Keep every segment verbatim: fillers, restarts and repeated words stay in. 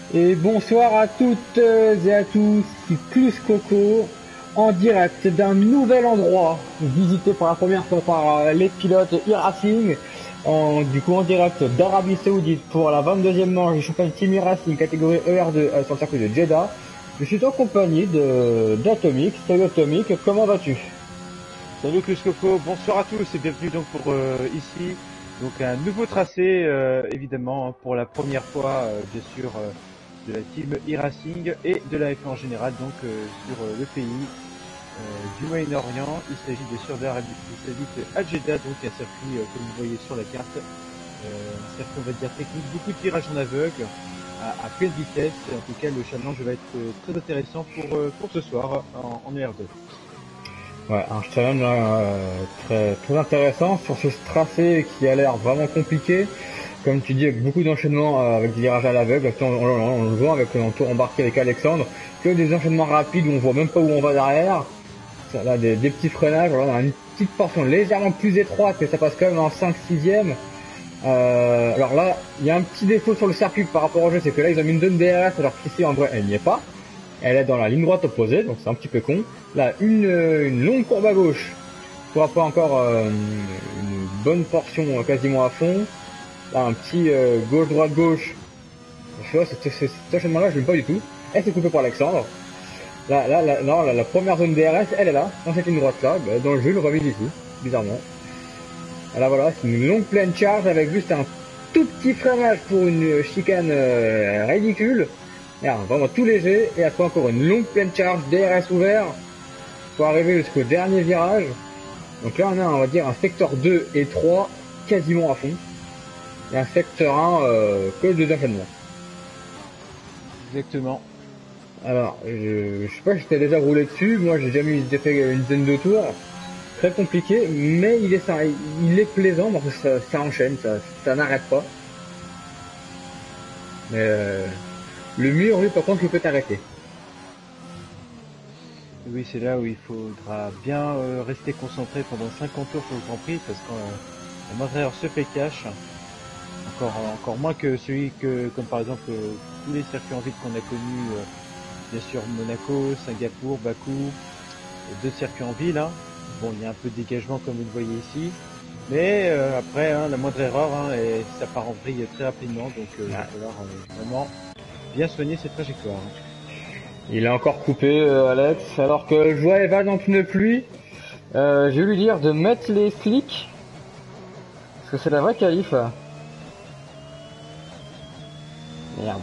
Et bonsoir à toutes et à tous, c'est Clus Coco en direct d'un nouvel endroit visité pour la première fois par euh, les pilotes e-racing, en, du coup en direct d'Arabie Saoudite pour la vingt-deuxième manche du championnat Team e-racing catégorie E R deux euh, sur le circuit de Jeddah. Je suis en compagnie de d'Atomic. Salut Atomic, comment vas-tu? Salut Clus Coco, bonsoir à tous et bienvenue donc pour euh, ici donc un nouveau tracé euh, évidemment hein, pour la première fois euh, bien sûr euh, de la team e-racing et de la F un en général donc euh, sur euh, le pays euh, du Moyen-Orient. Il s'agit bien sûr d'Arabie Saoudite à Jeddah, donc un circuit euh, comme vous voyez sur la carte, euh, un circuit on va dire technique, beaucoup de tirages en aveugle à, à pleine vitesse. En tout cas le challenge va être euh, très intéressant pour, euh, pour ce soir en, en E R deux. Ouais, un challenge euh, très, très intéressant sur ce tracé qui a l'air vraiment compliqué. Comme tu dis, avec beaucoup d'enchaînements euh, avec des virages à l'aveugle. On, on, on, on le voit avec un tour embarqué avec Alexandre. Que des enchaînements rapides où on voit même pas où on va derrière. Ça, là, des, des petits freinages. Voilà, on a une petite portion légèrement plus étroite, mais ça passe quand même en cinq sixième. Euh, alors là, il y a un petit défaut sur le circuit par rapport au jeu, c'est que là, ils ont mis une zone D R S alors qu'ici, en vrai, elle n'y est pas. Elle est dans la ligne droite opposée, donc c'est un petit peu con. Là, une, une longue courbe à gauche pour pas encore euh, une bonne portion euh, quasiment à fond. Là, un petit euh, gauche-droite-gauche. Je vois, cet, cet enchaînement-là, je l'aime pas du tout. Elle s'est coupée par Alexandre. Là, là, là, non, la, la première zone D R S, elle est là, dans cette ligne droite-là. Bah, dans le jeu, le remise ici, bizarrement. Là, voilà, c'est une longue pleine charge avec juste un tout petit freinage pour une chicane euh, ridicule. Merde, vraiment tout léger, et après encore une longue pleine charge, D R S ouvert, pour arriver jusqu'au dernier virage. Donc là on a, on va dire, un secteur deux et trois quasiment à fond, et un secteur un euh, que deux enchaînements. Exactement. Alors, je, je sais pas si t'as déjà roulé dessus, moi j'ai déjà mis fait une dizaine de tours, très compliqué, mais il est, ça, il est plaisant, parce que ça, ça enchaîne, ça, ça n'arrête pas. Mais euh, le mur, lui, par contre, il peut t'arrêter. Oui, c'est là où il faudra bien euh, rester concentré pendant cinquante tours sur le Grand Prix, parce que euh, la moindre se fait cash. Encore, encore moins que celui que, comme par exemple, euh, tous les circuits en ville qu'on a connus, euh, bien sûr Monaco, Singapour, Bakou, euh, deux circuits en ville. Hein. Bon, il y a un peu de dégagement comme vous le voyez ici, mais euh, après, hein, la moindre erreur, hein, et ça part en vrille très rapidement, donc euh, il va falloir euh, vraiment bien soigner cette trajectoire. Hein. Il est encore coupé, euh, Alex, alors que je vois Evan en pneu pluie. Euh, je vais lui dire de mettre les slicks, parce que c'est la vraie qualif. Merde.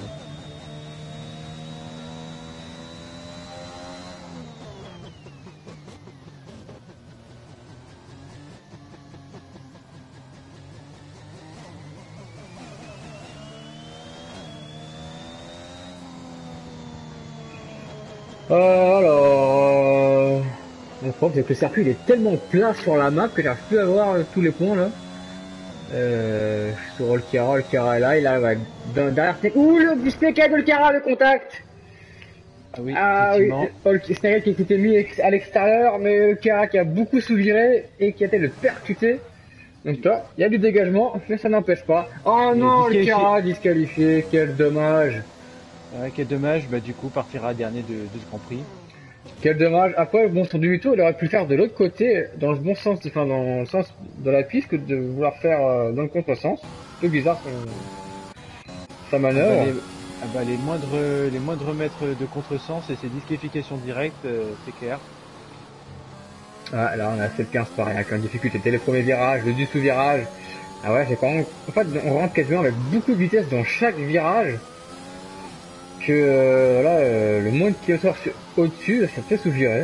Euh, alors... Le problème c'est que le circuit il est tellement plat sur la map que j'arrive plus à voir euh, tous les points là. Euh, sur Olkara, Olkara est là, il arrive à... derrière... Ouh, le Snake de Olkara, le contact. Ah oui, ah, oui, Snake qui s'était mis à l'extérieur, mais Olkara qui a beaucoup sous-viré et qui a été le percuter. Donc toi, il y a du dégagement, mais ça n'empêche pas. Oh il non, Olkara disqualifié, quel dommage. Ouais, quel dommage, bah du coup partira dernier de, de ce Grand Prix. Quel dommage. Après, bon, son demi-tour, il aurait pu le faire de l'autre côté, dans le bon sens, enfin dans le sens de la piste, que de vouloir faire euh, dans le contre-sens. C'est peu bizarre son... sa manœuvre. Ah bah, les, ah bah, les moindres les moindres mètres de contre-sens et ses disqualifications directes, euh, c'est clair. Ah, là on a fait le quinze pareil, avec une difficulté. C'était les premiers virages, le dessous virage. Ah ouais, c'est quand même... En fait, on rentre quasiment avec beaucoup de vitesse dans chaque virage. Que euh, là, euh, le moins qui sort au-dessus, ça fait sous-virer.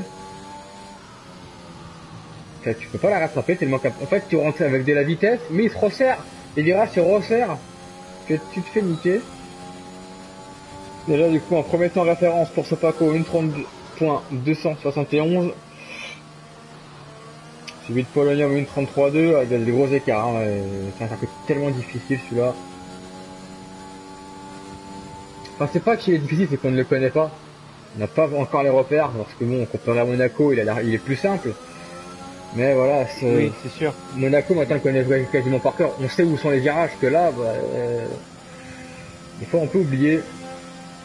Tu peux pas la rattraper tellement qu'en en fait tu rentres avec de la vitesse, mais il se resserre. Les virages se resserrent. Que tu te fais niquer. Déjà du coup en premier temps référence pour ce Paco une trente-deux point deux cent soixante et onze. Suivi de Polonium une trente-trois deux, il y a des gros écarts. Hein, c'est un circuit tellement difficile celui-là. Enfin c'est pas qu'il est difficile, c'est qu'on ne le connaît pas. On n'a pas encore les repères, parce que bon, comparé à Monaco, il, a il est plus simple. Mais voilà, c'est... Oui, c'est sûr. Monaco, maintenant, on connaît quasiment par cœur. On sait où sont les virages, que là, bah, euh... des fois, on peut oublier.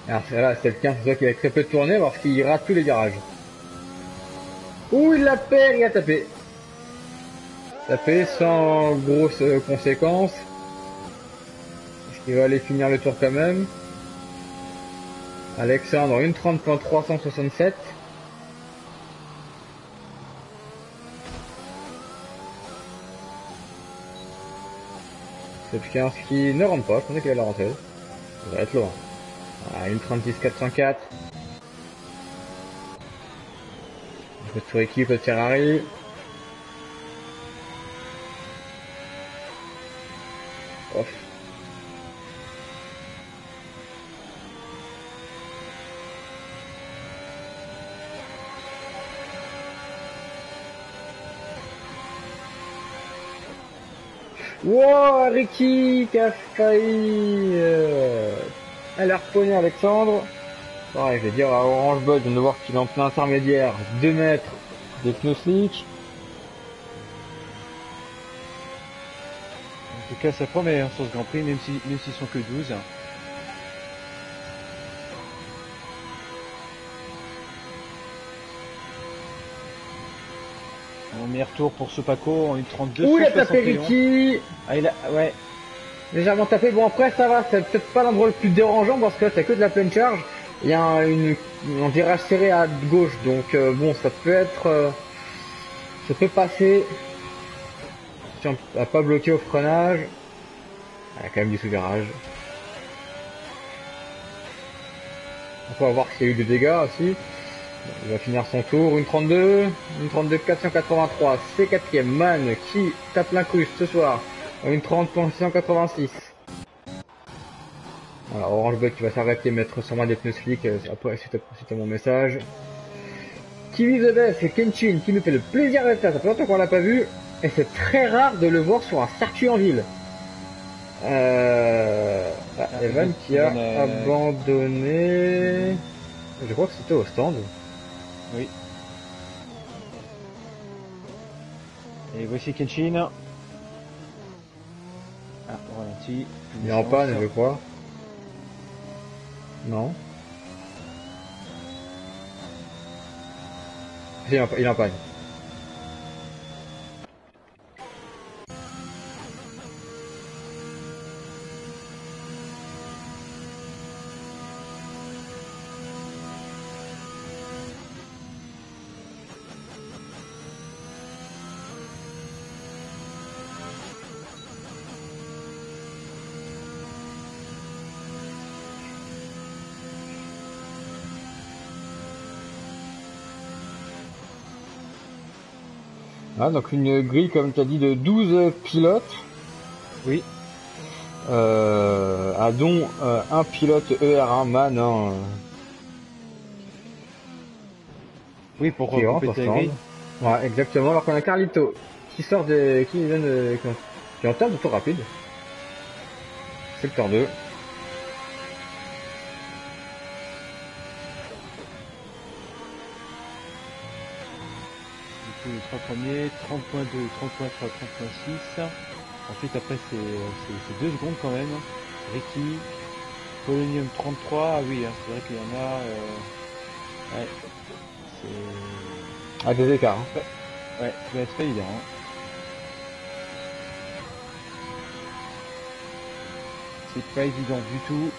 Alors là, c'est le quinze, c'est ça qui a très peu tourné parce qu'il rate tous les virages. Ouh, il la perd, il a tapé. Tapé sans grosses euh, conséquences. Est-ce qu'il va aller finir le tour quand même? Alexandre, une trente trois cent soixante-sept. Sepkinski ne rentre pas, je pensais qu'il allait rentrer. Ça va être loin. Ah, une trente-six quatre cent quatre. Notre équipe de Ferrari. Off. Wow, Ricky qui a failli euh, aller harponner Alexandre. Pareil, je vais dire à Orange Bud, on va voir qu'il est en plein intermédiaire, deux mètres des pneus slick. En tout cas, ça promet hein, sur ce Grand Prix, même si même s'ils sont que douze. Un meilleur tour pour ce Paco en une trente-deux. Ouh, il a tapé Ricky. Ah, il a, ouais. Légèrement tapé. Bon, après, ça va, c'est peut-être pas l'endroit le plus dérangeant parce que là, c'est que de la pleine charge. Il y a un, une, un virage serré à gauche, donc euh, bon, ça peut être, euh, ça peut passer. Si on n'a pas bloqué au freinage, il y a quand même du sous-virage. On va voir s'il y a eu des dégâts aussi. Il va finir son tour, une trente-deux, une trente-deux quatre cent quatre-vingt-trois, c'est quatrième. Man qui tape l'incruste ce soir, une trente six cent quatre-vingt-six. Voilà, Orange Bud qui va s'arrêter, mettre sur moi des pneus slick, après suite à mon message. T V The Best, c'est Kenshin qui nous fait le plaisir d'être là, ça fait longtemps qu'on l'a pas vu, et c'est très rare de le voir sur un circuit en ville. Euh... Ah, Evan qui a euh... abandonné, je crois que c'était au stand. Oui. Et voici Kenshin. Ah, on ralentit. Il est en panne, je crois. Non. Il est en, il est en panne. Ah, donc une grille, comme tu as dit, de douze pilotes. Oui. Euh, ah, dont euh, un pilote E R un man. Hein, oui, pour qui compléter la grille. Ouais, exactement. Alors qu'on a Carlito qui sort des, qui vient de, qui, qui entame de tour rapide. Secteur deux. Les trois premiers, trente point deux, trente point trois, trente point six. Ensuite, après, c'est deux secondes quand même. Ricky, Polonium trente-trois. Ah oui, hein, c'est vrai qu'il y en a. Euh... Ouais. Ah, des écarts. Hein. Ouais, ça va être pas évident. Hein. C'est pas évident du tout.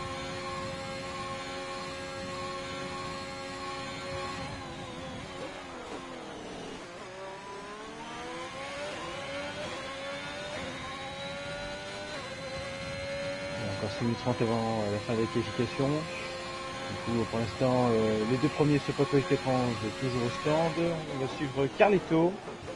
six minutes trente avant la fin de la qualification. Du coup, pour l'instant, euh, les deux premiers sur Paco et Ketrange toujours au stand. On va suivre Carlito.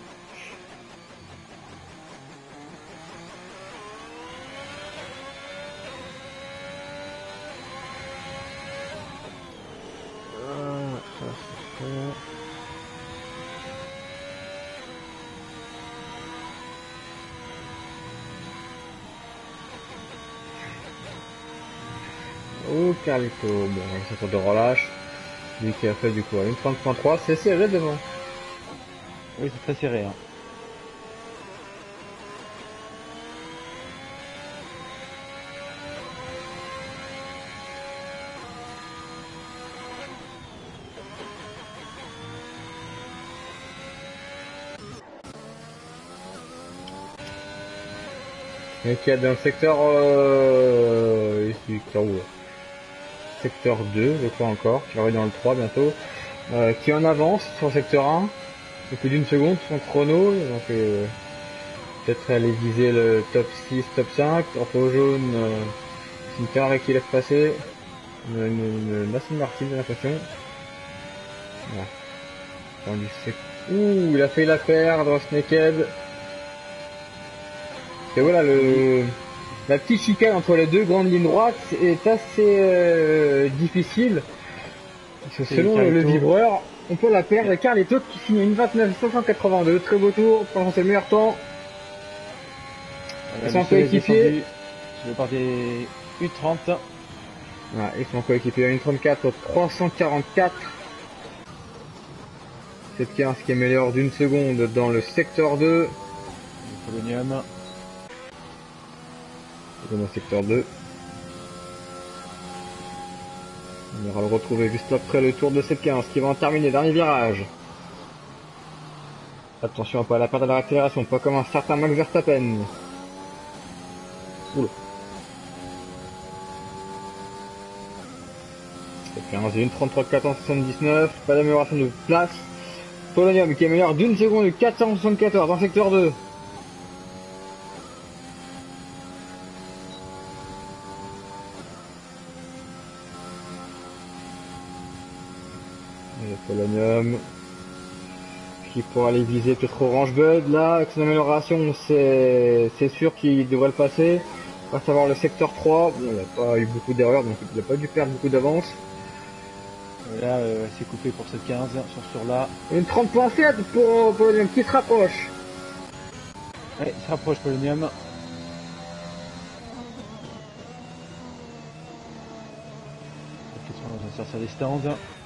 Oh, Carlito, bon, c'est sorte de relâche. Lui qui a fait du coup une trente point trois, c'est serré devant. Oui, c'est très serré. Hein. Et qui est dans le secteur, euh, ici, secteur où? Secteur deux, je crois encore, qui va dans le trois bientôt, euh, qui est en avance sur le secteur un, de plus d'une seconde, son chrono, donc euh, peut-être aller viser le top six, top cinq, drapeau jaune, euh, c'est une Ferrari qui laisse passer, une, une, une Aston Martin j'ai l'impression. Voilà. Ouh, il a fait la perdre, Snakehead. Et voilà, le, la petite chicane entre les deux grandes lignes droites est assez euh, difficile. Parce que selon le, le vibreur, on peut la perdre. Et Carlito qui finit une vingt-neuf cinq cent quatre-vingt-deux. Très beau tour, pendant ses meilleurs temps. Voilà, son coéquipier. Je vais par des U trente. Ouais, et son coéquipier une trente-quatre trois cent quarante-quatre. C'est quinze qui est meilleur d'une seconde dans le secteur deux. Le Polonium. Dans le secteur deux. On ira le retrouver juste après le tour de sept quinze qui va en terminer. Dernier virage. Attention à pas la perte de l'accélération, pas comme un certain Max Verstappen. Oula. sept quinze, une trente-trois quatre cent soixante-dix-neuf. Pas d'amélioration de place. Polonium qui est meilleur d'une seconde, quatre cent soixante-quatorze dans le secteur deux. Polonium qui pourra aller viser peut-être Orange Bud là avec son amélioration, c'est c'est sûr qu'il devrait le passer. On va savoir le secteur trois, bon, il n'a pas eu beaucoup d'erreurs donc il n'a pas dû perdre beaucoup d'avance. Là euh, c'est coupé pour cette quinze sur, sur là. Une trente point sept pour Polonium qui se rapproche. Ouais, il se rapproche Polonium. On va sortir les stands.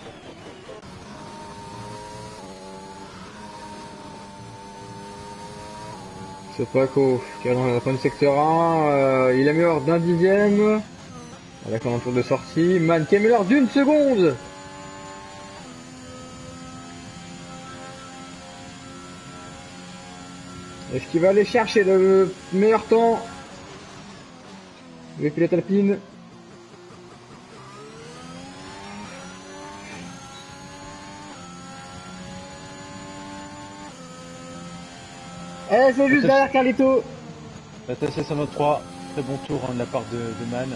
C'est Paco qui est dans la fin du secteur un, euh, il est meilleur d'un dixième avec un tour de sortie. Man qui est meilleur d'une seconde. Est-ce qu'il va aller chercher le meilleur temps? Le pilote alpine. Eh, c'est juste derrière Carlito. La T S S cent trois, très bon tour hein, de la part de, de Man.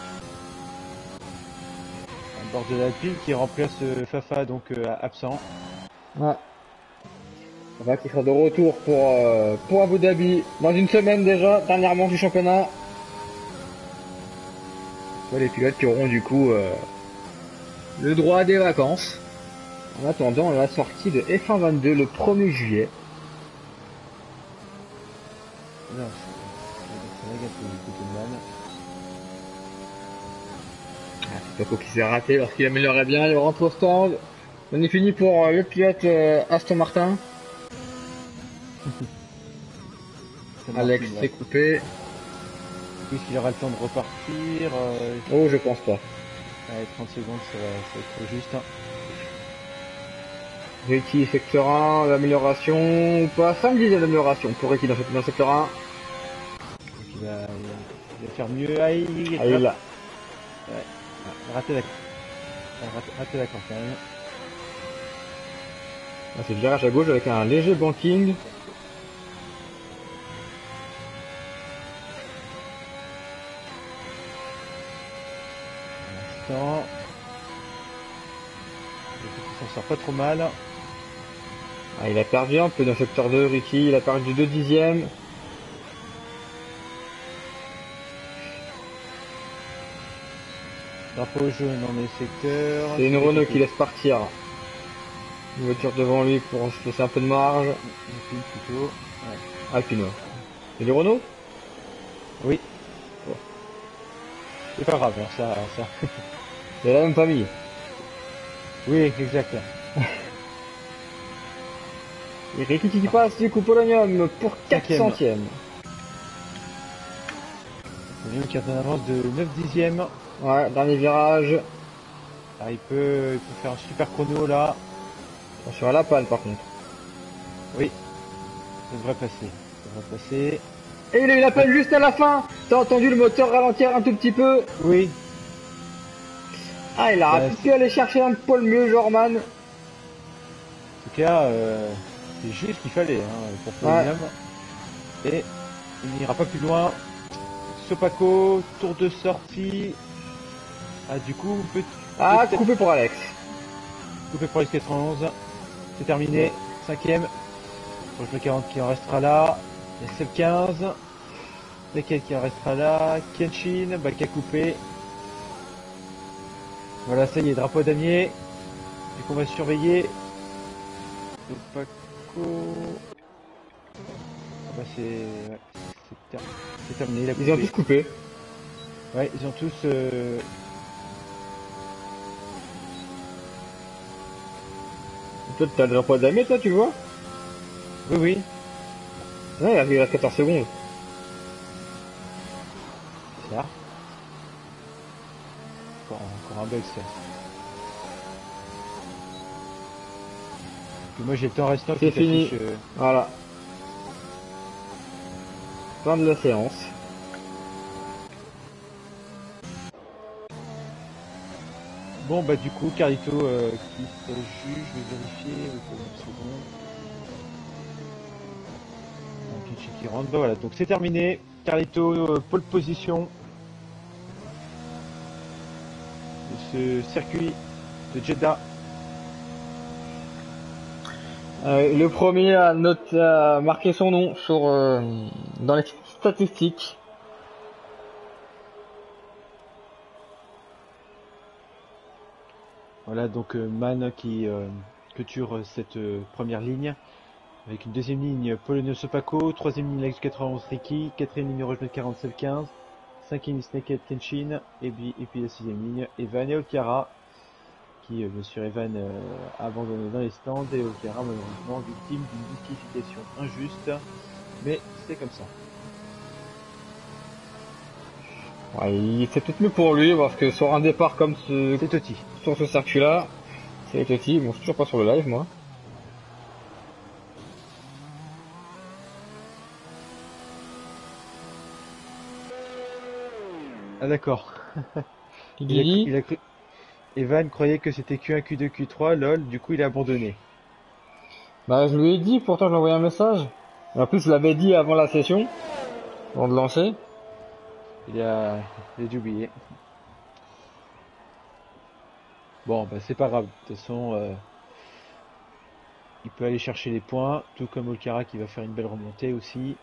À bord de l'Alpine qui remplace euh, Fafa, donc euh, absent. Ouais. Fafa qui sera de retour pour, euh, pour Abu Dhabi dans une semaine déjà, dernière manche du championnat. Soit les pilotes qui auront du coup euh, le droit à des vacances. En attendant la sortie de F un vingt-deux le premier juillet. Non, c'est un gâteau du côté de Man. Ah, c'est Paco qui s'est raté lorsqu'il améliorait bien, il rentre au stand. On est fini pour euh, le pilote euh, Aston Martin. Alex s'est coupé. Puisqu'il aura le temps de repartir. Euh, oh, je pense pas. Allez, trente secondes, ça va, ça va être trop juste. Hein. Ricky, secteur un, l'amélioration ou pas? cinq dixièmes d'amélioration pour Ricky dans, dans le secteur un. Donc il va, il va faire mieux. Ah, il, ah, il est là. Ouais. Ah, raté la, raté, raté la campagne. Ah, c'est le virage à gauche avec un léger banking. Instant. Il s'en sort pas trop mal. Ah, il a perdu un peu dans le secteur deux, Ricky, il a perdu deux dixièmes. Drapeau jaune dans les secteurs. C'est une Renault qui laisse partir. Une voiture devant lui pour se laisser un peu de marge. Alpine plutôt. Ouais. Alpine. C'est du Renault? Oui. Oh. C'est pas grave, hein, ça, ça. C'est la même famille. Oui, exact. Et Ricky qui passe du coup Polonium pour quatre centièmes. Polonium qui a une avance de neuf dixièmes. Ouais, dernier virage. Ah, il peut, il peut faire un super chrono là. Attention à la panne par contre. Oui, ça devrait passer. Ça devrait passer. Et il a eu la peine juste à la fin. T'as entendu le moteur ralentir un tout petit peu. Oui. Ah, il a Bah, pu aller chercher un poil mieux, Jorman. En tout cas, euh, c'est juste ce qu'il fallait hein, pour Podium. Ouais. Et il n'ira pas plus loin. Sopaco, tour de sortie. Ah, du coup, peut Ah, coupé pour Alex. Coupé pour Alex quatre-vingt-onze. C'est terminé. Cinquième. Pour le quarante qui en restera là. Il y a Seb quinze. Lequel qui en restera là. Kenshin, bah, qui a coupé. Voilà, ça y est, drapeau damier. Du coup, on va surveiller. Sopaco. Ah bah, c'est. Ouais, c'est ter... terminé. Il a coupé. Ils ont tous coupé. Ouais, ils ont tous. Euh... Toi, t'as le drapeau damier, toi, tu vois? Oui, oui. Ouais, il a quatorze secondes. C'est ça. Encore, encore un bug, ça. Puis moi, j'ai le temps restant. C'est fini. Euh... Voilà. Fin de la séance. Bon, bah, du coup, Carlito euh, qui se juge, je vais vérifier. Une seconde. Donc, qui rentre. Bah, voilà, donc c'est terminé. Carlito, euh, pole position. De ce circuit de Jeddah. Euh, le premier à, noter, à marquer son nom sur, euh, dans les statistiques. Voilà, donc euh, Man qui euh, clôture cette euh, première ligne. Avec une deuxième ligne Polonio Sopaco, troisième ligne Alex quatre-vingt-onze Ricky, quatrième ligne Roger quarante-sept quinze, cinquième ligne Snakehead Kenshin, et puis, et puis la sixième ligne Evan et Okara, qui euh, bien sûr Evan euh, a abandonné dans les stands, et Okara malheureusement victime d'une disqualification injuste, mais c'est comme ça. Ouais, c'est peut-être mieux pour lui parce que sur un départ comme ce, c'est Totti. Sur ce circuit-là, c'est Totti. Bon, je suis toujours pas sur le live, moi. Ah d'accord. il, il, a, il a cru... Evan croyait que c'était Q un, Q deux, Q trois, lol, du coup il a abandonné. Bah je lui ai dit, pourtant je lui ai envoyé un message. Et en plus je l'avais dit avant la session, avant de lancer. Il a, il a dû oublier. Bon, bah c'est pas grave, de toute façon, euh, il peut aller chercher les points, tout comme Olkara qui va faire une belle remontée aussi.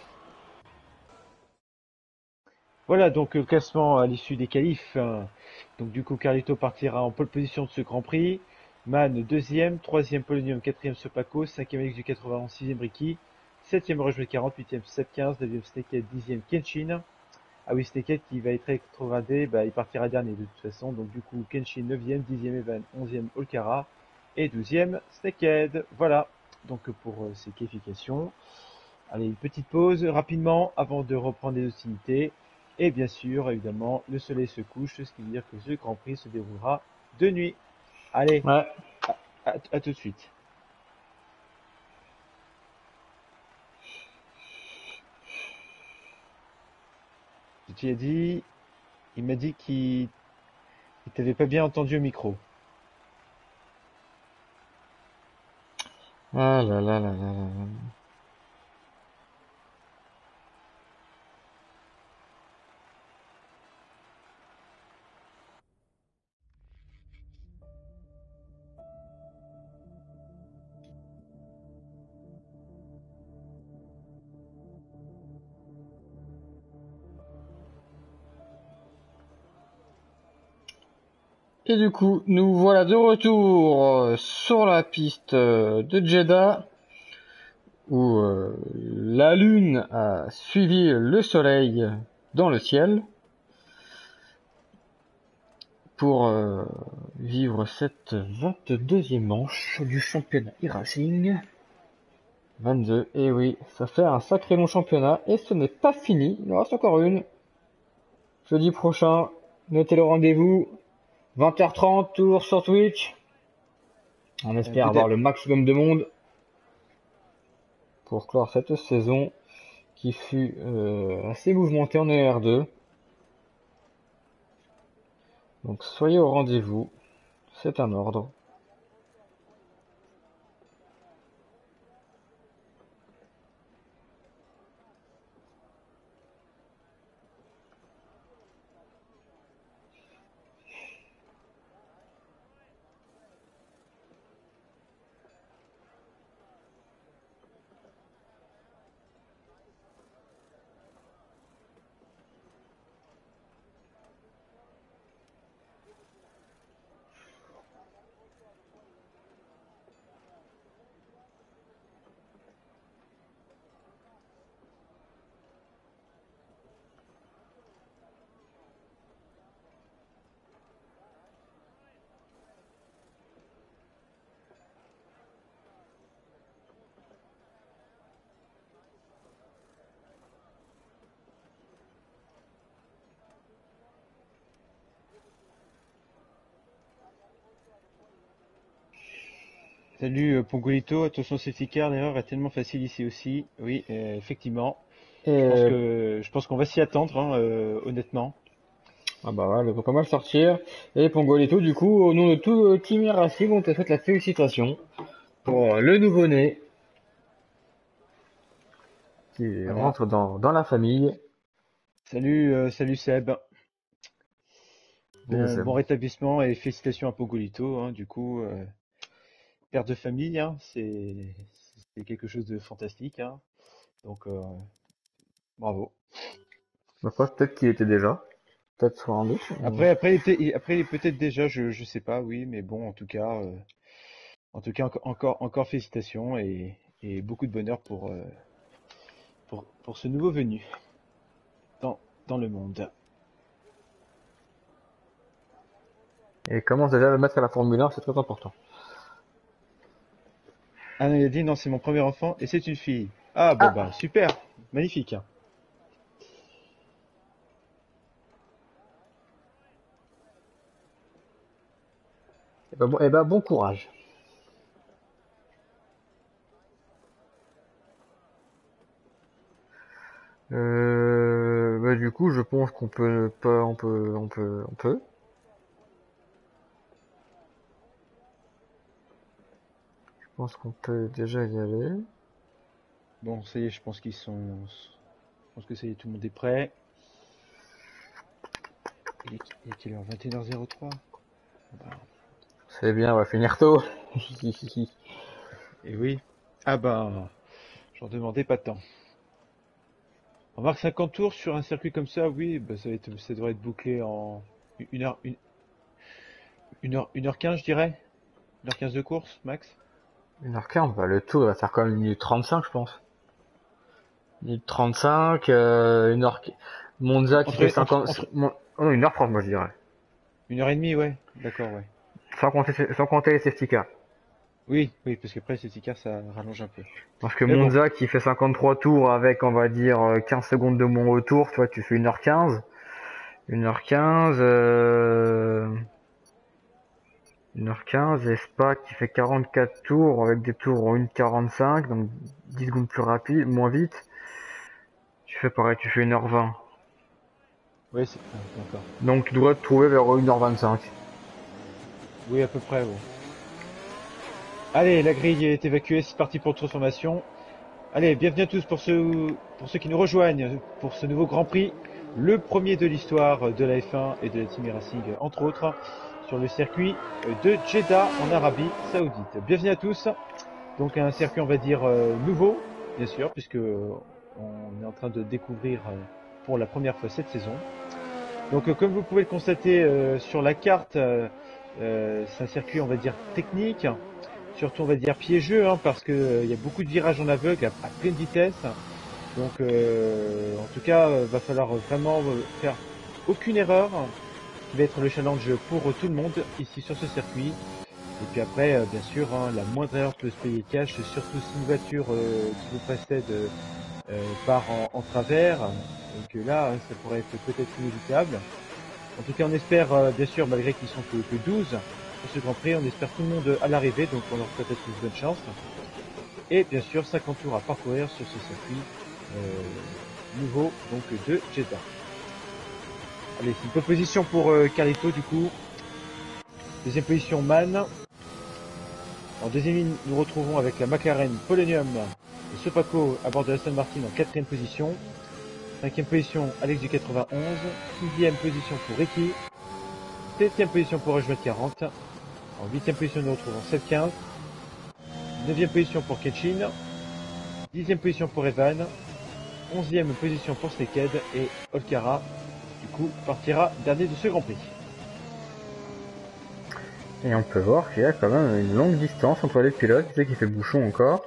Voilà donc le classement à l'issue des qualifs. Donc du coup Carlito partira en pole position de ce Grand Prix. Man deuxième, troisième Polonium, quatrième Sopaco, cinquième Alex du quatre-vingt-onze, sixième Ricky, septième Roger quarante, huitième Seb quinze, neuvième Snakehead, dixième Kenshin. Ah oui, Snakehead qui va être quatre-vingts D, bah, il partira dernier de toute façon. Donc du coup Kenshin neuvième, dixième Evan, onzième Olkara et douzième Snakehead. Voilà donc pour euh, ces qualifications. Allez, une petite pause rapidement avant de reprendre les hostilités. Et bien sûr, évidemment, le soleil se couche, ce qui veut dire que ce Grand Prix se déroulera de nuit. Allez, ouais. à, à, à tout de suite. Je t'ai dit, il m'a dit qu'il ne t'avait pas bien entendu au micro. Ah là là là là là. Et du coup, nous voilà de retour sur la piste de Jeddah, où euh, la lune a suivi le soleil dans le ciel pour euh, vivre cette vingt-deuxième manche du championnat e-racing. vingt-deux, et oui, ça fait un sacré long championnat, et ce n'est pas fini, il en reste encore une. Jeudi prochain, notez le rendez-vous, vingt heures trente, toujours sur Twitch. On espère avoir le maximum de monde pour clore cette saison qui fut euh, assez mouvementé en E R deux. Donc soyez au rendez-vous, c'est un ordre. Salut euh, Pongolito, attention safety car, l'erreur est tellement facile ici aussi. Oui, euh, effectivement. Je pense Et que je pense qu'on va s'y attendre, hein, euh, honnêtement. ah bah ouais, elle peut pas mal sortir. Et Pongolito, du coup, au nom de tout euh, Team Racing, on te souhaite la félicitation pour euh, le nouveau-né qui Voilà. rentre dans, dans la famille. Salut, euh, salut Seb. Salut, Bon, Seb. bon rétablissement et félicitations à Pongolito. Hein, du coup, euh, père de famille, hein, c'est c'est quelque chose de fantastique. Hein, donc euh, bravo. Ma foi, peut-être qu'il était déjà. Peut-être sur un doute. Après, après, il était, après, il est peut-être déjà, je je sais pas, oui, mais bon, en tout cas, euh, en tout cas, encore encore encore félicitations et et beaucoup de bonheur pour euh, pour pour ce nouveau venu dans dans le monde. Et commence déjà à le mettre à la Formule un, c'est très important. Ah non, il a dit non, c'est mon premier enfant et c'est une fille. Ah bon bah super, magnifique. Et bah, bon, eh ben, bon courage. Euh, bah, du coup, je pense qu'on peut pas, on peut, on peut, on peut. Je pense qu'on peut déjà y aller. Bon, ça y est, je pense qu'ils sont, je pense que ça y est, tout le monde est prêt. Il est, il est quelle heure? vingt et une heures zéro trois. Bah, C'est bien, on va finir tôt. et oui. Ah bah, j'en demandais pas tant. Remarque cinquante tours sur un circuit comme ça, oui, bah ça, va être, ça devrait être bouclé en une heure, une, une heure, une heure quinze, je dirais. Une heure quinze de course, max. une heure quinze, bah, le tour il va faire quand même une minute trente-cinq, je pense. une minute trente-cinq, euh, une heure... Monza qui fait Entre, entre, cinquante... entre Mon- Oh non, une heure trente, moi je dirais. une heure et demie, ouais. D'accord, ouais. Sans compter, sans compter les safety cars. Oui, oui, parce qu'après, ces tickets, ça rallonge un peu. Parce que Mais bon, Monza qui fait cinquante-trois tours avec, on va dire, euh, quinze secondes de mon retour, tu vois, tu fais une heure quinze. une heure quinze, euh... une heure quinze, et Spa qui fait quarante-quatre tours avec des tours en une heure quarante-cinq, donc dix secondes plus rapide, moins vite. Tu fais pareil, tu fais une heure vingt. oui, c'est ah, d'accord. Donc tu devrais te trouver vers une heure vingt-cinq. Oui, à peu près, oui. Allez, la grille est évacuée, c'est parti pour transformation. Allez, bienvenue à tous pour ceux, pour ceux qui nous rejoignent pour ce nouveau Grand Prix, le premier de l'histoire de la F un et de la Team Racing, entre autres, sur le circuit de Jeddah en Arabie Saoudite. Bienvenue à tous. Donc un circuit, on va dire, euh, nouveau, bien sûr, puisque euh, on est en train de découvrir euh, pour la première fois cette saison. Donc euh, comme vous pouvez le constater euh, sur la carte, euh, euh, c'est un circuit, on va dire, technique, surtout on va dire piégeux, hein, parce que euh, il y a beaucoup de virages en aveugle à, à pleine vitesse. Donc euh, en tout cas, euh, va falloir vraiment euh, faire aucune erreur, qui va être le challenge pour euh, tout le monde ici sur ce circuit. Et puis après, euh, bien sûr, hein, la moindre erreur peut se payer cash, surtout si une voiture euh, qui vous précède euh, part en, en travers. Donc là, hein, ça pourrait être peut-être inévitable. En tout cas, on espère, euh, bien sûr, malgré qu'ils sont que, que douze pour ce Grand Prix, on espère tout le monde à l'arrivée, donc on leur souhaite une bonne chance. Et bien sûr, cinquante tours à parcourir sur ce circuit euh, nouveau donc de Jeddah. Allez, c'est une bonne position pour euh, Carlito du coup. Deuxième position Man. En deuxième ligne, nous retrouvons avec la McLaren Polonium et Sopako à bord de Aston Martin en quatrième position. Cinquième position, Alex du quatre-vingt-onze. Sixième position pour Ricky. Septième position pour Rushmet quarante. En huitième position, nous retrouvons sept quinze. Neuvième position pour Kenshin. Dixième position pour Evan. Onzième position pour Snaked. Et Olkara, du coup, partira dernier de ce Grand Prix. Et on peut voir qu'il y a quand même une longue distance entre les pilotes, tu sais qu'il fait bouchon encore.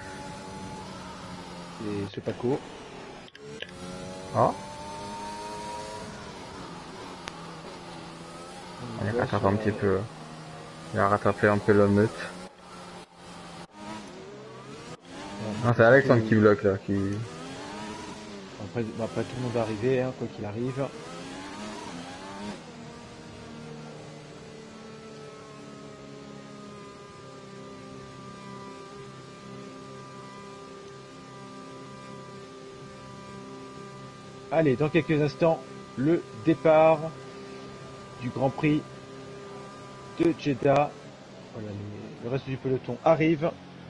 Et ce Paco. Ah. On est rattrapé un petit peu. Il a rattrapé un peu la meute. Non, c'est Alexandre qui bloque là, qui... Après, bah, après tout le monde va arriver, hein, quoi qu'il arrive. Allez, dans quelques instants, le départ du Grand Prix de Jeddah. Voilà, les, le reste du peloton arrive.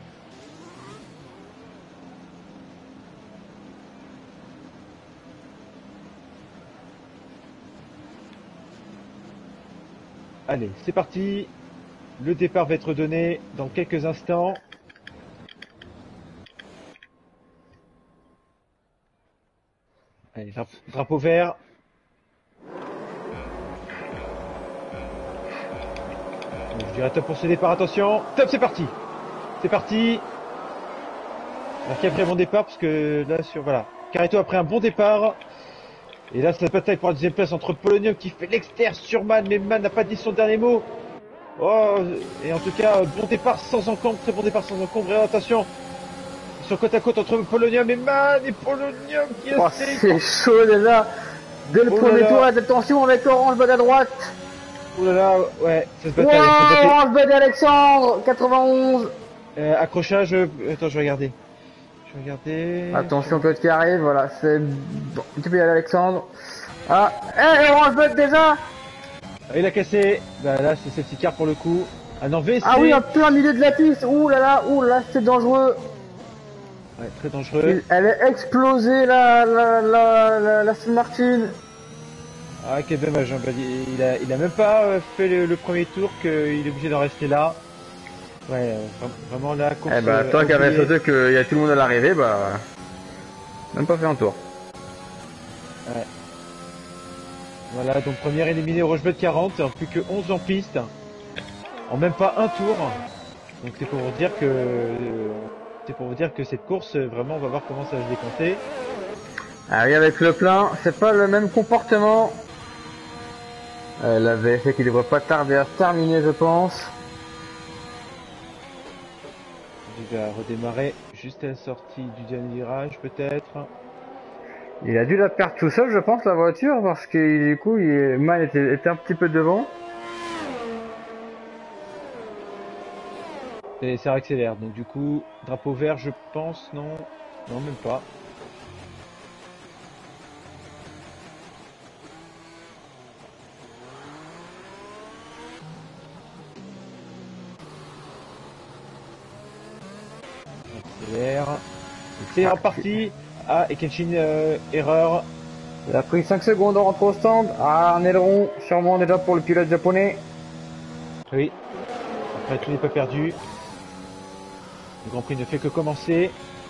Allez, c'est parti. Le départ va être donné dans quelques instants. Allez, drapeau vert. Je dirais top pour ce départ, attention. Top, c'est parti. C'est parti. Alors qui a pris un bon départ, parce que là, sur, voilà. Carreto a pris un bon départ. Et là, c'est la bataille pour la deuxième place entre Polonium qui fait l'extérieur sur Man, mais Man n'a pas dit son dernier mot. Oh, et en tout cas, bon départ sans encombre, très bon départ sans encombre. Et attention, ils sont côte à côte entre Polonium et Man, et Polonium qui oh, essaie. C'est chaud déjà. Dès le oh premier là tour, là. attention avec Orange Bud à droite. Oh là là, ouais, ça se bataille. Wow, Orange Bud Alexandre, quatre-vingt-onze. Euh, accrochage, attends, je vais regarder. Je vais regarder. Attention, Claude qui arrive, voilà, c'est bon. Tu peux y aller, Alexandre. Ah, hé, hey, Orange Bud déjà. Ah, il a cassé. Bah là, c'est safety car pour le coup. Ah non, V S C. Ah oui, en plein milieu de la piste. Ouh là là, ouh là, c'est dangereux. Ouais, très dangereux. Il, elle est explosée, la, la, la, la, la Aston Martin. Ah, quel dommage, hein. Bah, il, il, a, il a même pas euh, fait le, le premier tour qu'il est obligé d'en rester là. Ouais, euh, vraiment la course. Eh bah, toi qui avais sauté qu'il y a tout le monde à l'arrivée, bah. Même pas fait un tour. Ouais. Voilà, donc première éliminée au Rochebet quarante, plus que onze en piste. En même pas un tour. Donc c'est pour vous dire que. C'est pour vous dire que cette course, vraiment, on va voir comment ça va se décompter. Ah oui, avec le plein, c'est pas le même comportement. Euh, la V F qui devrait pas tarder à se terminer, je pense. Il va redémarrer juste à la sortie du dernier virage, peut-être. Il a dû la perdre tout seul, je pense, la voiture, parce que du coup, il, Man était, était un petit peu devant. Et ça accélère, donc du coup, drapeau vert, je pense, non, non, même pas. Accélère. C'est Ah, reparti. Ah, et Kenshin, euh, erreur. Il a pris cinq secondes, on rentre au stand. Ah, un aileron, sûrement déjà pour le pilote japonais. Oui. Après, tout n'est pas perdu. Le Grand Prix ne fait que commencer.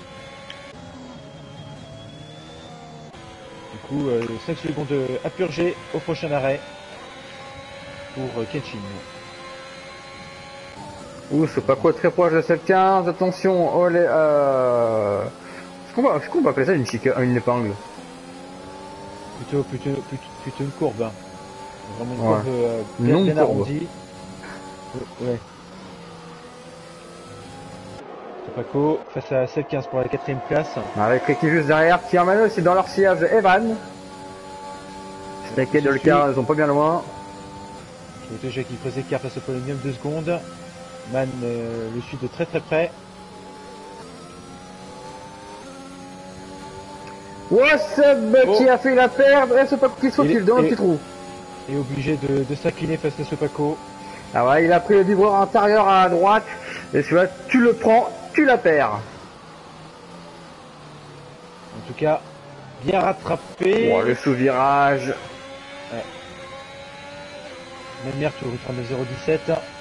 Du coup, euh, cinq secondes à purger au prochain arrêt pour euh, Kenshin. Ouh, c'est pas quoi très proche de sept quinze. Attention, oh les, euh... Est-ce qu'on va, est-ce qu'on va appeler ça une chica, une épingle? Plutôt, plutôt, plutôt, plutôt une courbe. Hein. Vraiment une Ouais. courbe euh, bien, Non bien courbe. arrondie. Ouais. Paco face à sept quinze pour la quatrième place. Avec Ricky juste derrière, qui emmène aussi dans leur sillage Evan. Snake et Dolcar, ils sont pas bien loin. Je vais déjà qui creuse écart face au Polonium, deux secondes. Man euh, le suit de très très près. What's up, Oh. qui a fait la perdre et ce pas qui se Il- file dans le et- petit trou. Et obligé de, de s'incliner face à ce Paco. Ah ouais, il a pris le vibreur intérieur à droite et celui-là, tu le prends, tu la perds. En tout cas, bien rattrapé. Oh, le sous-virage. Même mère, tu trente-neuf zéro dix-sept.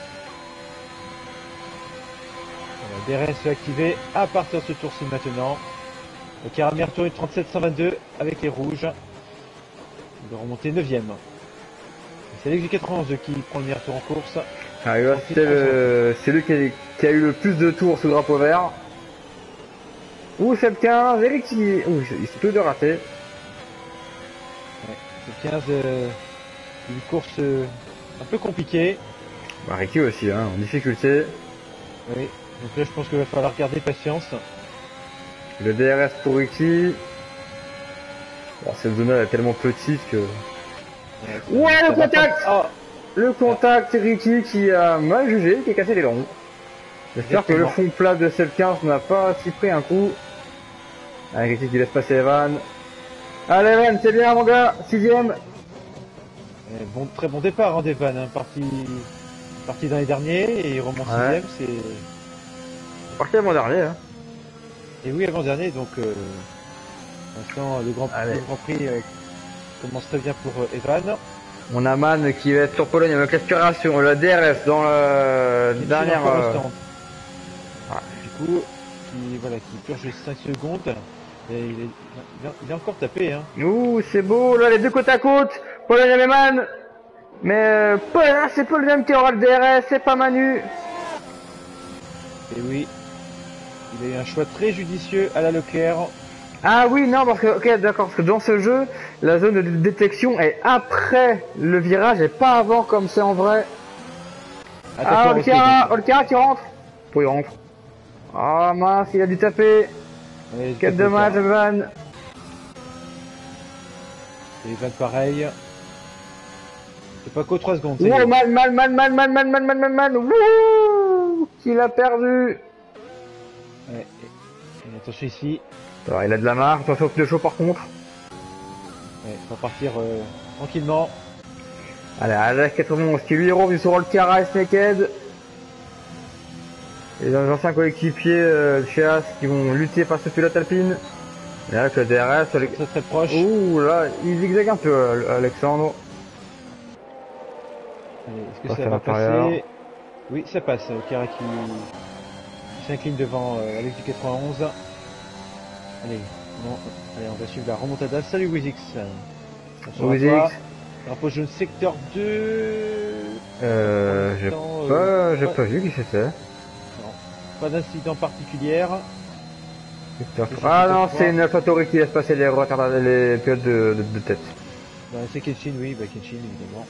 Voilà, D R S activé à partir de ce tour-ci maintenant. Donc il y a un meilleur tour trente-sept cent vingt-deux avec les rouges. Il doit remonter neuvième. C'est l'X quatre-vingt-onze qui prend le meilleur tour en course. Ah, et là, c'est le- c'est lui qui a, qui a eu le plus de tours sous drapeau vert. Ouh, sept quinze, Eric qui... Ouh, il s'est tout de rater. Ouais, c'est quinze, euh, une course euh, un peu compliquée. Bah, Ricky aussi, hein, en difficulté. Oui. Donc là, je pense qu'il va falloir garder patience. Le D R S pour Ricky. Bon, cette zone est tellement petite que... Ouais, Ça le va contact pas- Le contact, Ricky qui a mal jugé, qui a cassé les longs. J'espère que le Exactement. fond plat de sept quinze n'a pas si pris un coup. Allez, Ricky qui laisse passer Evan. Allez Evan, c'est bien mon gars, sixième. Eh, bon, très bon départ, hein, d'Evan, hein, parti, parti dans les derniers et il remonte Ouais. sixième, c'est, Parti avant dernier. Hein. et oui, avant-dernier, donc, euh, pour l'instant, le Grand, Allez. le Grand Prix euh, commence très bien pour euh, Evan. On a Man qui va être sur Pologne avec l'aspiration, le D R S dans la Qui est dernière... encore au euh, stand. Du coup, qui, voilà, qui purge les cinq secondes. Et il, est, il, a, il a encore tapé, hein. Ouh, c'est beau, là les deux côte à côte. Pologne et Man. Mais euh, Paul- ah, c'est Paul même qui aura le D R S, c'est pas Manu. Et oui, il a eu un choix très judicieux à la Leclerc. Ah oui, non, parce que, ok, d'accord, parce que dans ce jeu, la zone de détection est après le virage et pas avant comme c'est en vrai. Ah, Attaquant Olkara, Olkara qui rentre. Pour il rentre. Ah mince, il a dû taper. Quel dommage, Evan. Et Evan pareil. C'est pas qu'aux trois secondes. ça y est. Wow, mal, mal, mal, mal, mal, mal, mal, mal, mal, mal. Wouh, qu'il a perdu. Ouais, et, et attention ici. Alors, il a de la marque, attention au pneu chaud par contre. Ouais, on va partir euh, tranquillement. Allez, Alex quatre-vingt-onze qui lui revient sur Olkara et Snakehead. Et les anciens coéquipiers euh, de chez As qui vont lutter face au pilote alpine. Et là, avec le D R S, avec... Très très proche. Ouh là, il zigzague un peu, euh, Alexandre. Allez, est-ce que Passe ça à va l'intérieur. passer? Oui, ça passe. Okara qui, qui s'incline devant euh, Alex du quatre-vingt-onze. Allez, on, allez, on va suivre la remontada. Salut Wizix. Bonsoir à Wizix. toi. Drapeau jaune secteur deux. Euh, j'ai Pour l'instant, pas, euh, j'ai pas- pas vu qui c'était. Pas d'incident particulière. Ah non, c'est une AlphaTauri qui laisse passer les retards, les pilotes de, de, de tête. Bah, c'est Kenshin, oui, bah Kenshin évidemment.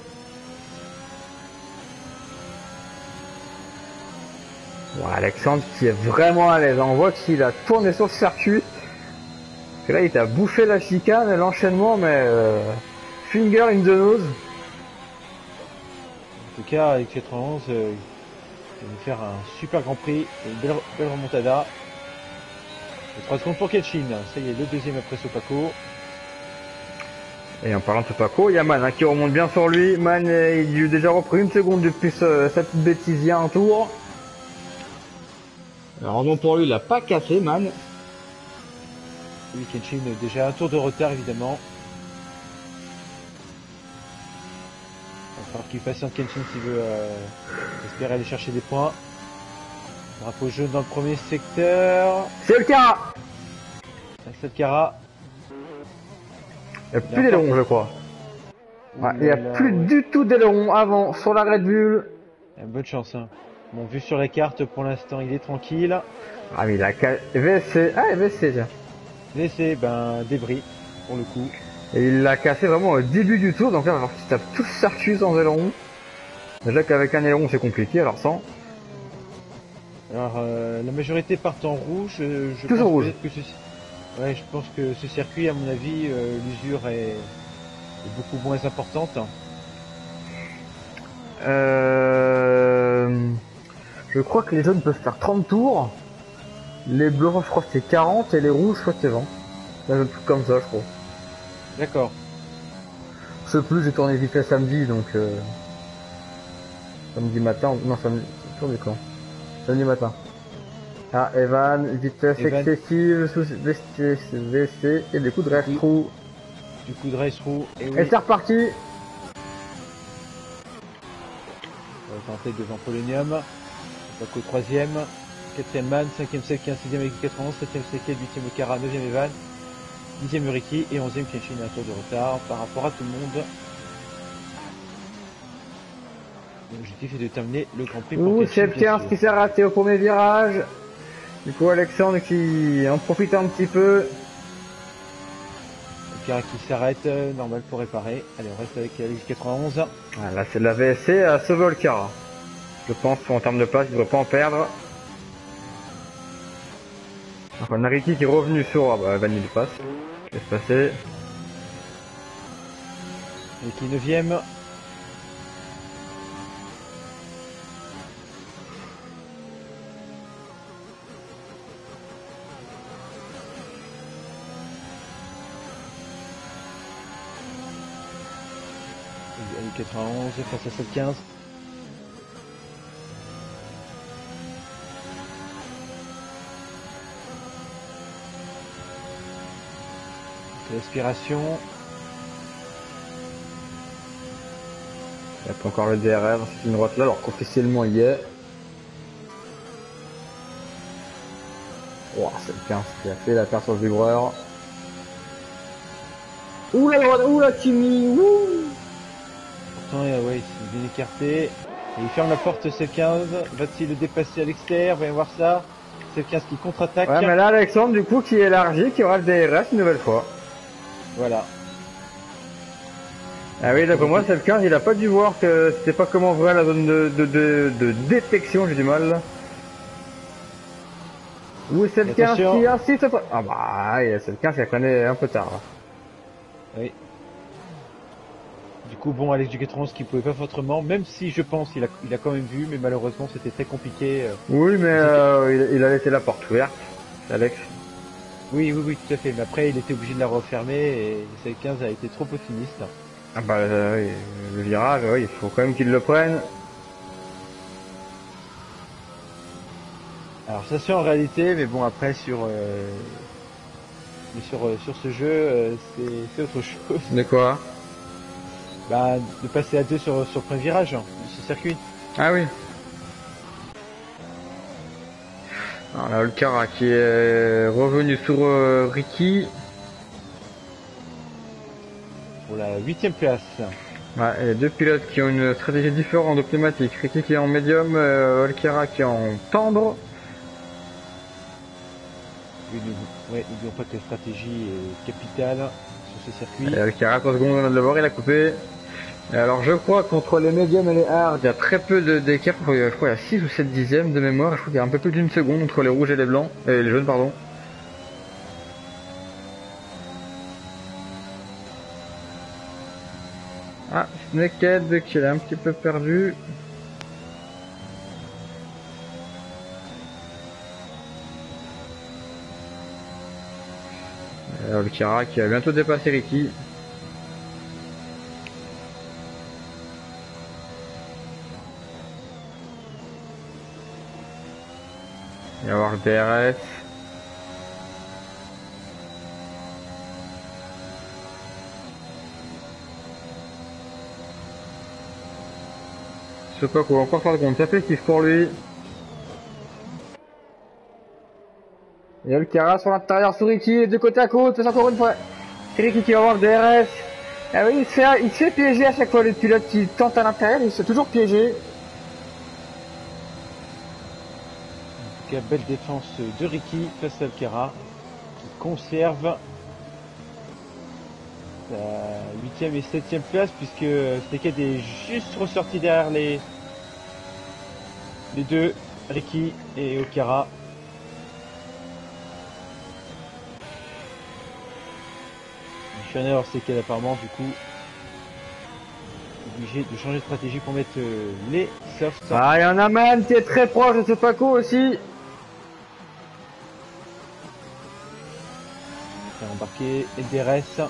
Bon, Alexandre qui est vraiment à l'aise. On voit qu'il a tourné sur le circuit. Parce que là, il t'a bouffé la chicane et l'enchaînement, mais euh, finger in the nose. En tout cas, avec quatre-vingt-onze, euh, il va nous faire un super grand prix, et une belle, belle remontada. Et trois secondes pour Kenshin, ça y est, le deuxième après Sopako. Et en parlant de Paco, il y a Man hein, qui remonte bien sur lui. Man, euh, il lui a déjà repris une seconde depuis ce, cette bêtise il y a un tour. Heureusement pour lui, il a pas cassé, Man. Oui, Kenshin, déjà un tour de retard évidemment. Il va falloir qu'il patiente Kenshin s'il veut euh, espérer aller chercher des points. Drapeau jaune dans le premier secteur. C'est le cas. Salkara. Il n'y a plus d'aileron, je crois. Ouais, il n'y a plus du tout d'aileron avant sur la Red Bull. Bonne chance. Hein. Bon, vu sur la carte, pour l'instant, il est tranquille. Ah, mais il a ca... V S C. Ah, V S C, tiens. Laissez, ben, débris, pour le coup. Et il l'a cassé vraiment au début du tour. Donc là, alors qu'il tape tout le circuit sans aileron. Déjà qu'avec un aileron, c'est compliqué, alors sans. Alors, euh, la majorité partent en rouge. Je, je Tous pense en rouge. peut-être que ce... Ouais, je pense que ce circuit, à mon avis, euh, l'usure est... est beaucoup moins importante. Euh... Je crois que les jaunes peuvent faire trente tours. Les bleus, je crois que c'est quarante et les rouges, je crois que c'est vingt. Un truc comme ça, je crois. D'accord. Je sais plus, j'ai tourné vite fait samedi, donc euh... samedi matin, non samedi, tourné quand? Samedi matin. Ah, Evan, vitesse Evan. excessive, sous V C, et des coups de Du coup, race-trou. Du coup de race-through, et oui. Et c'est reparti! On va tenter devant Polonium. Donc au troisième. Quatrième Man, cinquième Selkin, sixième Ricky quatre-vingt-onze, septième Seket, huitième Okara, neuvième Evan, dixième Ricky et onzième Kenshin, un tour de retard par rapport à tout le monde. L'objectif est de terminer le Grand Prix pour Ouh, Kenshin, c'est quinze qui s'est raté au premier virage. Du coup, Alexandre qui en profite un petit peu. Okara qui s'arrête, euh, normal pour réparer. Allez, on reste avec Alex quatre-vingt-onze. Ah, là, c'est de la V S C à sauver Okara. Je pense qu'en termes de place, il ne devrait pas en perdre. Enfin, Nariki qui est revenu sur... Ah bah, Vanille il passe. Laisse passer. Ricky neuvième. Alex quatre-vingt-onze face à sept quinze. L'aspiration. Il n'y a pas encore le D R R, c'est une droite là, alors qu'officiellement il y est. Oh, c'est le quinze qui a fait la perte sur le vibreur. Ouh la droite, ouh la Kimi, ouh. Pourtant, euh, ouais, il s'est bien écarté. Et il ferme la porte C quinze. Va-t-il le dépasser à l'extérieur? Voyons voir ça. C quinze qui contre-attaque. Ouais, mais là, Alexandre, du coup, qui élargit, qui aura le D R S une nouvelle fois. Voilà. Ah oui, d'après moi, c'est le quinze, il a pas dû voir que c'était pas comment ouvrir la zone de, de, de, de détection, j'ai du mal. Oui, c'est le quinze qui assiste. Ah bah, c'est le quinze qui a connaît un peu tard. Là. Oui. Du coup, bon, Alex du quatre-vingt-onze qui pouvait pas faire autrement, même si je pense qu'il a, il a quand même vu, mais malheureusement c'était très compliqué. Oui, mais euh, il, il a laissé la porte ouverte, Alex. Oui, oui, oui, tout à fait. Mais après, il était obligé de la refermer et C quinze a été trop optimiste. Ah bah, euh, oui, le virage, oui, il faut quand même qu'il le prenne. Alors ça se fait en réalité, mais bon, après sur euh... mais sur euh, sur ce jeu, euh, c'est autre chose. De quoi? Bah, de passer à deux sur sur le premier virage, hein, de ce circuit. Ah oui. Alors là, Olkara qui est revenu sur euh, Ricky. Pour la huitième place. Ouais, et deux pilotes qui ont une stratégie différente de pneumatique. Ricky qui est en médium, euh, Olkara qui est en tendre. Oui, n'oublions pas que la stratégie est capitale sur ce circuit. Et Olkara, trois secondes, on vient de le voir, il a coupé. Et alors je crois qu'entre les médiums et les hard, il y a très peu d'écart. Je crois qu'il y a six ou sept dixièmes de mémoire. Je crois qu'il y a un peu plus d'une seconde entre les rouges et les blancs. Et les jaunes, pardon. Ah, Snakehead qui est un petit peu perdu. Alors, le Kira qui va bientôt dépasser Ricky. Il va y avoir le D R S. Je sais pas quoi, encore faire de compte. Ça fait kiff pour lui. Il y a le Kira sur l'intérieur sur Ricky, de côté à côte, c'est encore une fois. C'est Ricky qui va avoir le D R S. Ah oui, il se, fait, il se fait piéger à chaque fois les pilotes qui tentent à l'intérieur, il se fait toujours piéger. En tout cas, belle défense de Ricky face à Alcara, qui conserve sa huitième et septième place, puisque Snakehead est juste ressorti derrière les, les deux, Ricky et Okara. C'est qu'elle apparemment du coup obligé de changer de stratégie pour mettre euh, les softs. Ah, il y en a Man qui est très proche de ce Paco aussi. faire embarquer et D R S.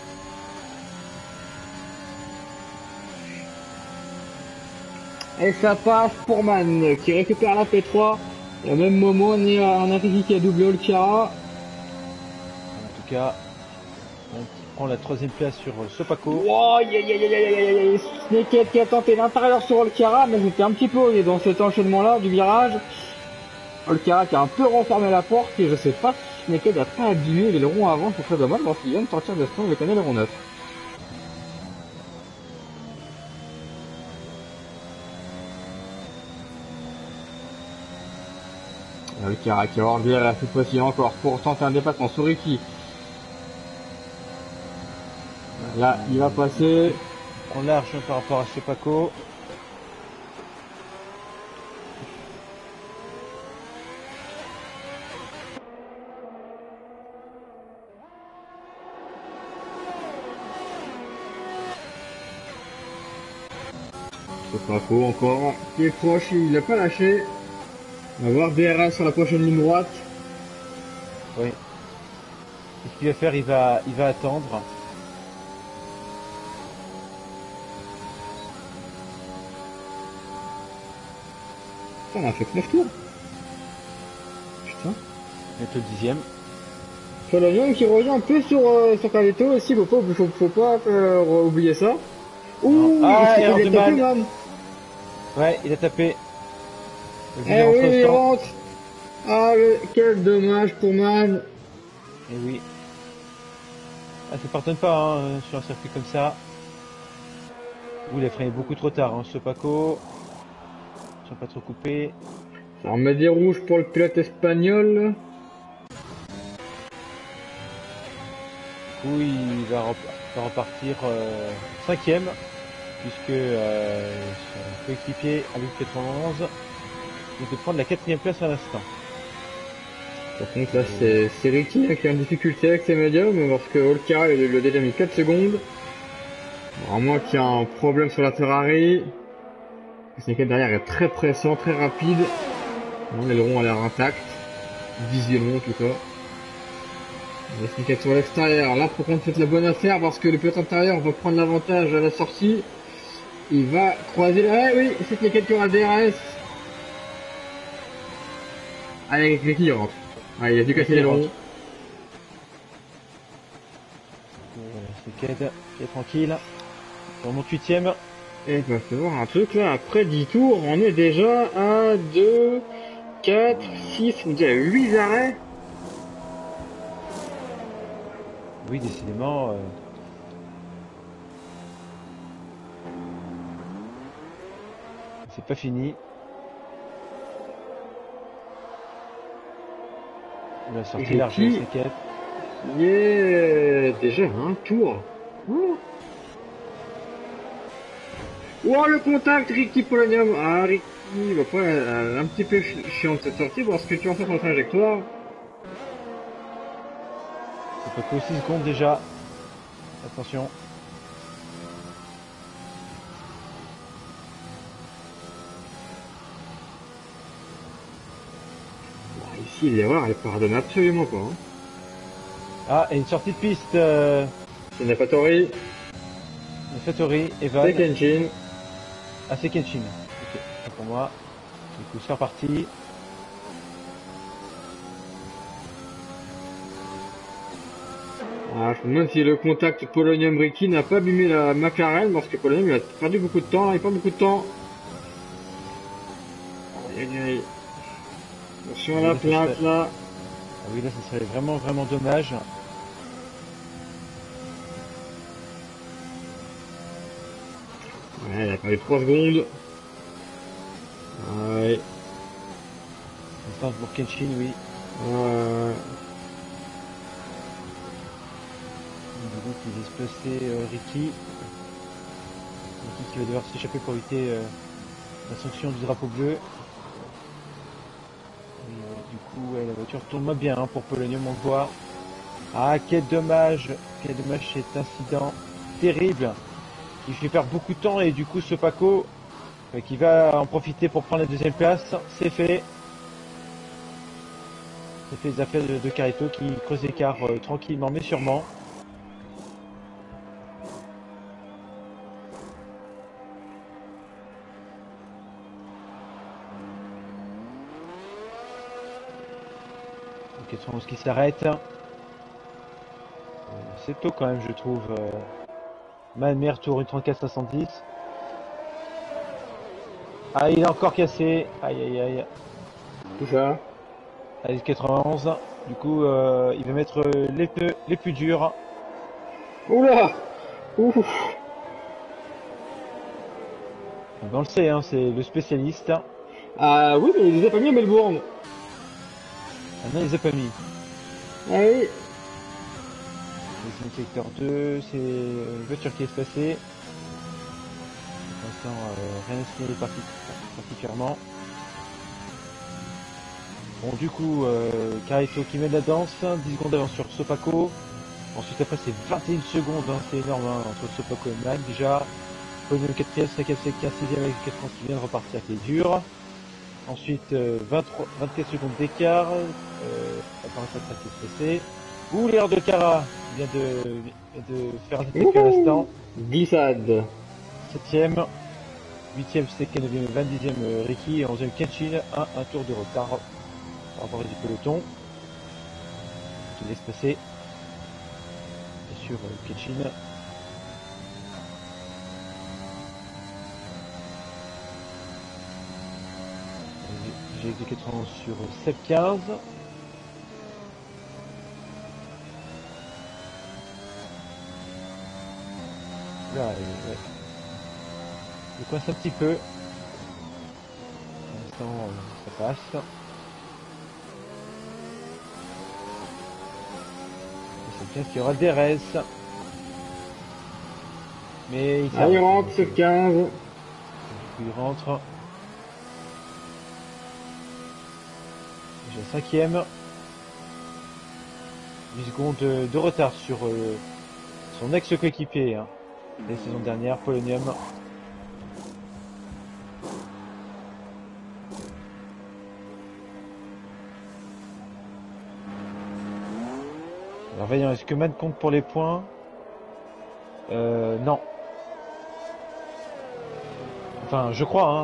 Et ça passe pour Man qui récupère la P trois. Au même moment, on est un Riki qui a doublé Olkara. En tout cas, on prend la troisième place sur Sopako. Wow, aïe aïe aïe aïe aïe aïe. Snakehead qui a tenté l'intérieur sur Olkara, mais c'était un petit peu dans cet enchaînement-là du virage. Olkara qui a un peu renfermé la porte et je sais pas si Snakehead a pas abîmé l'aileron avant, c'est très dommage parce qu'il vient de sortir de stand avec un aileron neuf. Olkara qui va enlever la cette fois-ci encore pour tenter un dépassement sur Riki. Là, il va passer. En large par rapport à Sopako. Sopako encore, qui est proche, il n'a pas lâché. On va voir D R S sur la prochaine ligne droite. Oui. Qu'est-ce qu'il va faire? Il va, il va attendre. Putain, on a fait que neuf tours. Putain. Mettre le dixième. Polonium qui revient un peu sur, euh, sur Carlito aussi, faut pas, faut, faut pas euh, oublier ça. Ouh, ah, il, il a tapé, man. Ouais, il a tapé. Eh oui, il rentre. Ah, le... quel dommage pour Man. Et oui. Ah, ça pardonne pas hein, sur un circuit comme ça. Ouh, il a freiné beaucoup trop tard, hein, Sopako. Ils sont pas trop coupés. On met des rouges pour le pilote espagnol. Oui, il va, rep va repartir euh, cinquième, puisque euh, son coéquipier avec quatre-vingt-onze il de prendre la quatrième place à l'instant. Par contre là c'est Riki qui est en difficulté avec ses médiums parce que Olkara il a déjà mis quatre secondes. À moins qu'il y a un problème sur la Ferrari. Le Snakehead derrière est très pressant, très rapide. L'aileron a l'air intact. Visuellement en tout cas. Le Snakehead sur l'extérieur. Là pour contre faites la bonne affaire parce que le pilote intérieur va prendre l'avantage à la sortie. Il va croiser la... Ah oui, c'est Snakehead qui aura le D R S. Allez, avec qui il rentre. Ah, il a dû casser l'aileron. Snakehead qui est tranquille. On remonte huitième. Et il va se voir un truc là, après dix tours, on est déjà à deux, quatre, six, on dit à huit arrêts. Oui, décidément. Euh... C'est pas fini. On a sorti large de Snakehead. Yeah, déjà un tour. Oh. Oh le contact Riki Polonium. Ah Riki va pas un, un petit peu chiant de cette sortie parce que tu en fais ton trajectoire. Ça peut que six secondes déjà. Attention. Bon, ici l'erreur elle pardonne absolument pas. Hein. Ah et une sortie de piste. Euh... C'est Nefatori. Nefatori, Evan. C'est Kenshin. Ah c'est Kenshin. Ok, c'est pour moi. Du coup c'est reparti. Ah, je me demande si le contact Polonium-Riki n'a pas abîmé la McLaren parce que Polonium il a perdu beaucoup de temps, là, il perd beaucoup de temps. Aïe aïe aïe. Attention à la plainte là. Ah oui là ça serait vraiment vraiment dommage. Ouais, il a perdu trois secondes. Ouais. Distance pour Kenshin, oui. Ouais. Donc il va se placer euh, Riki. Riki qui va devoir s'échapper pour éviter euh, la sanction du drapeau bleu. Et, euh, du coup ouais, la voiture tourne bien hein, pour Polonium, on le voit. Ah quel dommage, quel dommage cet incident terrible qui fait perdre beaucoup de temps et du coup Sopako euh, qui va en profiter pour prendre la deuxième place, c'est fait. Ça fait les affaires de, de Carito qui creuse l'écart euh, tranquillement mais sûrement. quatre cent onze qui s'arrête. Euh, C'est tôt quand même je trouve. Euh, ma meilleur tour une trente-quatre soixante-dix. Ah il est encore cassé. Aïe aïe aïe. Tout ça. Allez quatre-vingt-onze. Du coup euh, il va mettre euh, les pneus les plus durs. Oula. Ouf. On le sait hein, c'est le spécialiste. Ah oui, mais il les a pas mis à Melbourne. Ah non il les a pas mis. Ah oui. Le secteur deux, c'est une voiture qui est passée. Pour l'instant, euh, rien n'est signalé partic particulièrement. Bon, du coup, euh, Carito qui mène la danse, dix secondes d'avance sur Sopaco. Ensuite, après, c'est vingt et une secondes, hein, c'est énorme hein, entre Sopaco et Mac déjà. Podium quatrième, cinquième, cinquième, sixième avec quatre qui vient de repartir avec les durs. Ensuite, euh, vingt-trois, vingt-quatre secondes d'écart. Euh, apparaît sa trace expressée. Ouh, l'erreur de Cara vient de, vient de faire un attaque à l'instant. Glissade. septième, huitième Steken, neuvième et vingt-dixième euh, Ricky, et onzième Kenshin, un, un tour de retard par rapport au peloton. Je laisse passer. Bien sûr, euh, Kenshin. J'ai été quatre-vingts sur sept quinze. Là, ouais. Je coince un petit peu. Pour l'instant, ça passe. C'est bien qu'il y aura des R S. Mais il, ah, il rentre, c'est quinze. Du coup, il rentre. Déjà cinquième. huit secondes de, de retard sur euh, son ex-coéquipier. Hein. La saison dernière, Polonium. Alors voyons, est-ce que Man compte pour les points? Euh, non. Enfin, je crois, hein.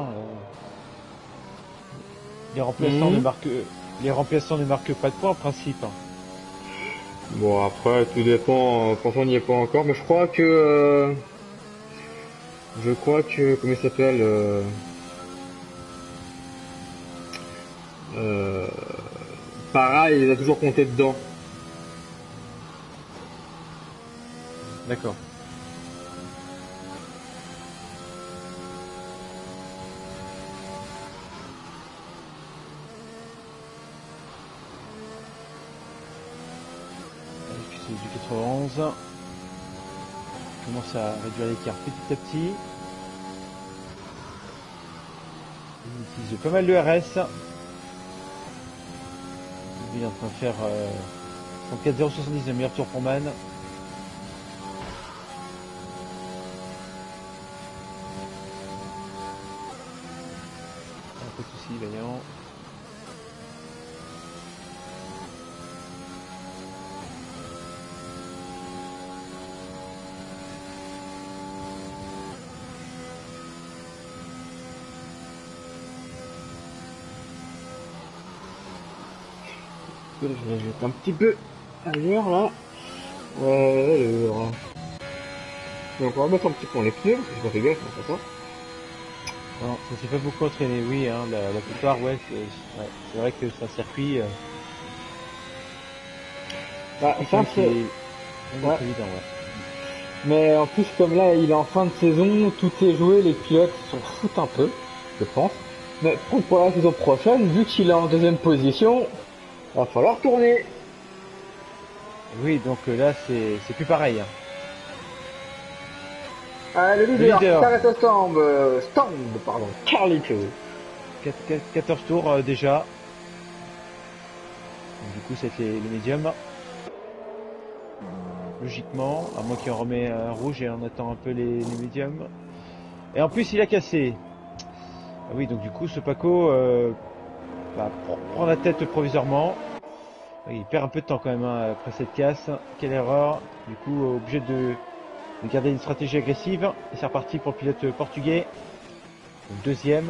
Les remplaçants, mmh. ne marquent, les remplaçants ne marquent pas de points en principe. Bon, après, tout dépend, quand on n'y est pas encore, mais je crois que... Euh, je crois que... Comment il s'appelle euh, euh, pareil, il a toujours compté dedans. D'accord. C'est du quatre-vingt-onze. Je commence à réduire l'écart petit à petit. Il utilise pas mal de R S. Il est en train de faire euh, trente-quatre zéro soixante-dix, le meilleur tour pour Man. Pas de soucis, Vaillant. Je vais jeter un petit peu ailleurs là. Euh, alors. Donc on va mettre un petit peu les pneus, je vais faire gaffe, hein, c'est ça. Non, ça s'est pas beaucoup entraîné, oui, hein, la, la plupart, ouais, c'est ouais, c'est vrai que c'est un circuit. Euh, bah, ça c'est ouais. évident, ouais. Mais en plus, comme là il est en fin de saison, tout est joué, les pilotes s'en foutent un peu, je pense. Mais pour, pour la saison prochaine, vu qu'il est en deuxième position, va falloir tourner. Oui, donc euh, là c'est plus pareil. Hein. Ah, le leader, s'arrête au stand, euh, stand, pardon, Carlito. quatorze tours euh, déjà. Donc, du coup, c'était les médiums. Logiquement, à moins qu'il en remet un rouge et on attend un peu les, les médiums. Et en plus, il a cassé. Ah oui, donc du coup, ce Paco euh, va prendre la tête provisoirement. Il perd un peu de temps quand même hein, après cette casse. Quelle erreur. Du coup, euh, obligé de, de garder une stratégie agressive. Et c'est reparti pour le pilote portugais. Donc, deuxième.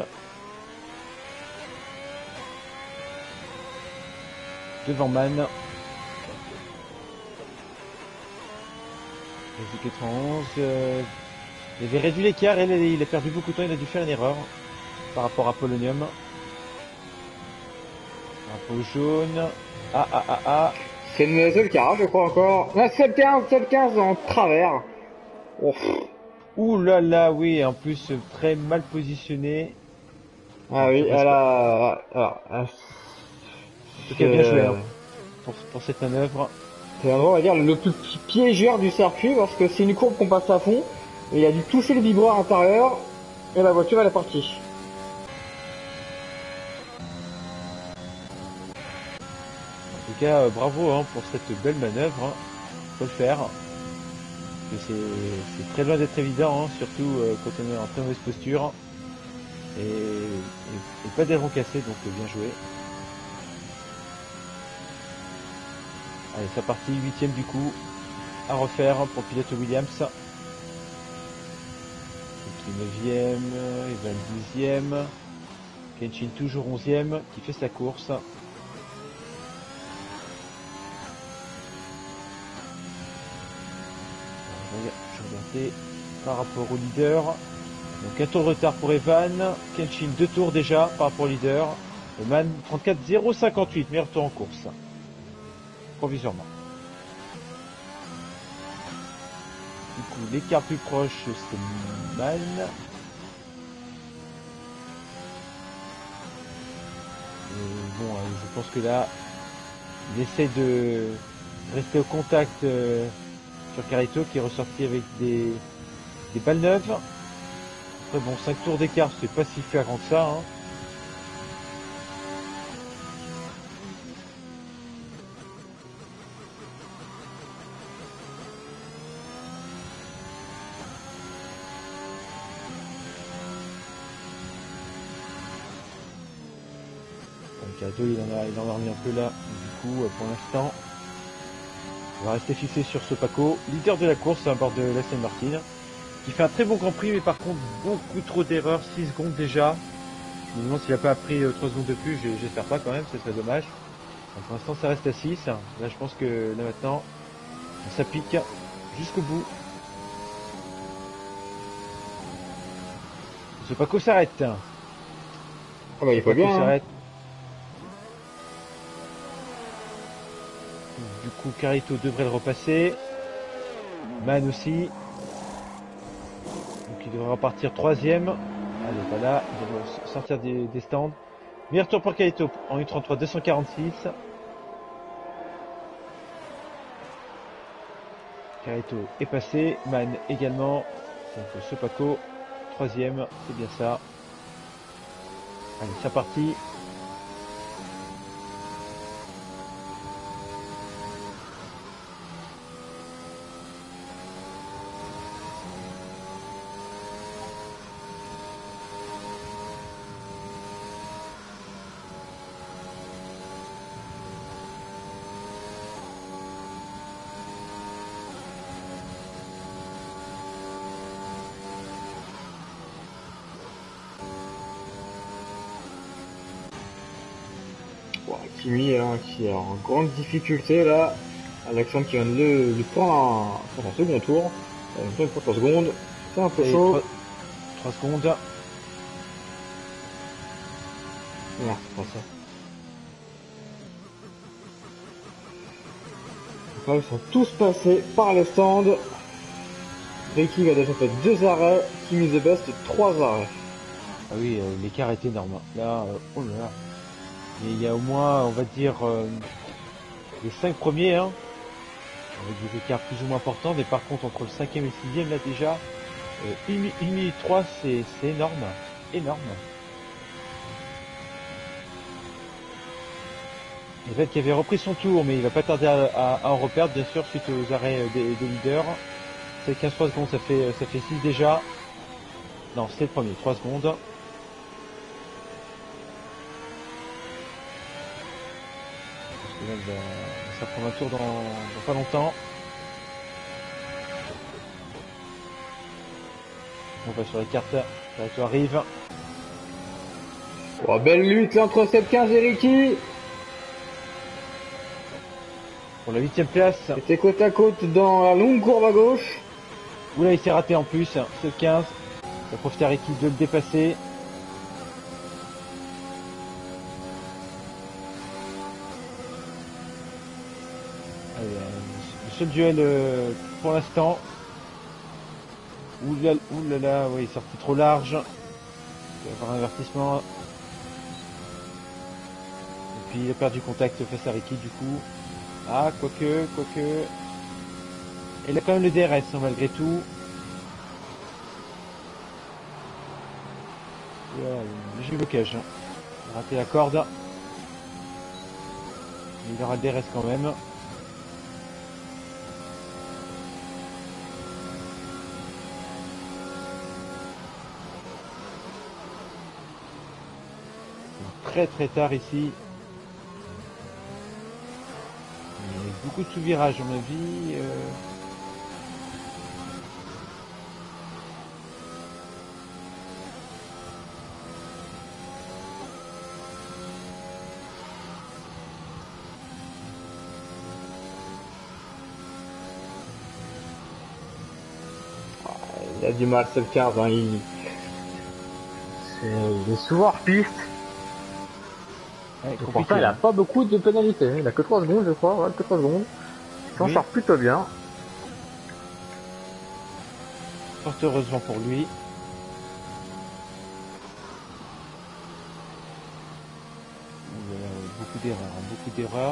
Devant Man. quatre-vingt-onze. Euh, il avait réduit l'écart et il a perdu beaucoup de temps. Il a dû faire une erreur par rapport à Polonium. Un peu jaune. Ah ah ah ah. C'est une seule cara, je crois encore. Ah, sept quinze, sept quinze en travers. Ouf. Ouh là là, oui, en plus très mal positionné. Ah oui, elle a... Alors, en tout cas, bien joué hein, pour, pour cette manœuvre. C'est l'endroit, on va dire, le plus piégeur du circuit parce que c'est une courbe qu'on passe à fond. Et il a dû toucher le vibreur intérieur et la voiture elle est partie. En tout cas, euh, bravo hein, pour cette belle manœuvre. Hein. Faut le faire. C'est très loin d'être évident, hein, surtout euh, quand on est en très mauvaise posture. Et, et, et pas d'aileron cassé, donc euh, bien joué. Allez, c'est parti, huitième du coup. À refaire pour le pilote Williams. neuvième, Evan dixième. Kenshin toujours onzième, qui fait sa course. Je regardais par rapport au leader. Donc un tour de retard pour Evan. Kenshin deux tours déjà par rapport au leader. Eman trente-quatre zéro cinquante-huit, meilleur tour en course. Provisoirement. Du coup, l'écart plus proche, c'est Man. Et bon, je pense que là, il essaie de rester au contact euh, sur Carito qui est ressorti avec des, des balles neuves. Après bon, cinq tours d'écart, c'est pas si flagrant que ça. Hein. Carito, il en a, il en a remis un peu là. Du coup, pour l'instant, on va rester fixé sur ce Paco, leader de la course à bord de l'Aston Martin, qui fait un très bon Grand Prix, mais par contre beaucoup trop d'erreurs, six secondes déjà. Je me demande s'il n'a pas pris trois secondes de plus, j'espère pas quand même, ce serait dommage. Donc, pour l'instant ça reste à six. Là je pense que là maintenant, ça pique jusqu'au bout. Ce Paco s'arrête. Ah bah il faut bien. Hein. Du coup, Carito devrait le repasser. Man aussi. Donc il devrait repartir troisième. Allez, voilà, il devrait sortir des, des stands. Meilleur tour pour Carito en une trente-trois deux cent quarante-six. Carito est passé. Man également. Donc ce Paco, troisième, c'est bien ça. Allez, c'est parti. Kimi hein, qui est en grande difficulté là. Alexandre qui vient de le, le prendre pour son second tour. Euh, pour trois secondes. C'est un peu et chaud. trois secondes. Non, c'est pas ça. Enfin, ils sont tous passés par les stands. Ricky a déjà fait deux arrêts. Kimi the best trois arrêts. Ah oui, euh, l'écart est énorme. Là, euh, oh là là. Et il y a au moins, on va dire, euh, les cinq premiers, hein, avec des écarts plus ou moins importants, mais par contre, entre le cinquième et le sixième, là déjà, euh, une minute trois, c'est énorme. Énorme. Evan qui avait repris son tour, mais il va pas tarder à, à, à en reperdre, bien sûr, suite aux arrêts des, des leaders. C'est quinze trois secondes, ça fait, ça fait six déjà. Non, c'est le premier, trois secondes. Là, il va, ça prend un tour dans, dans pas longtemps. On va sur la carte, ça arrive. Oh, belle lutte là entre Seb quinze et Ricky. Pour la huitième place. C'était côte à côte dans la longue courbe à gauche. Oula, il s'est raté en plus. Seb quinze. Il a profité à Ricky de le dépasser. Allez, euh, le seul duel euh, pour l'instant. Oulala, oulala, oui, il est sorti trop large. Il va y avoir un avertissement. Et puis il a perdu contact face à Ricky du coup. Ah, quoique, quoique. Il a quand même le D R S hein, malgré tout. Voilà, j'ai eu blocage. Hein. Il a raté la corde. Mais il aura le D R S quand même. Très très tard ici. Il y a beaucoup de sous-virages à mon avis. Euh... Il a du mal, c'est le quinze, hein. il... il est souvent hors piste. Ouais, Et pourtant, il a pas beaucoup de pénalités. Il a que trois secondes, je crois. Ouais, que trois secondes. Il s'en oui. sort plutôt bien. Fort heureusement pour lui. Il y a beaucoup d'erreurs, hein, beaucoup d'erreurs.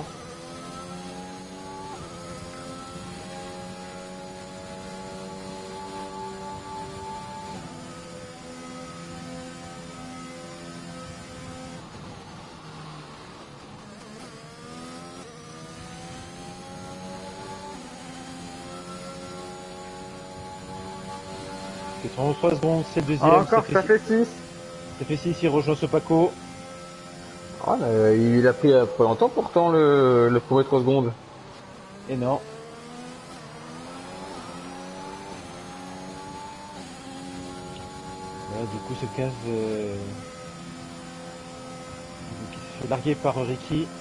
trente-trois secondes, c'est le deuxième. Ah, encore, ça fait six. Ça fait six, il rejoint Sopaco. Ah, mais il a pris euh, pas longtemps pourtant le, le premier trois secondes. Et non. Voilà, du coup, ce quinze euh... qui se fait larguer par Ricky. Et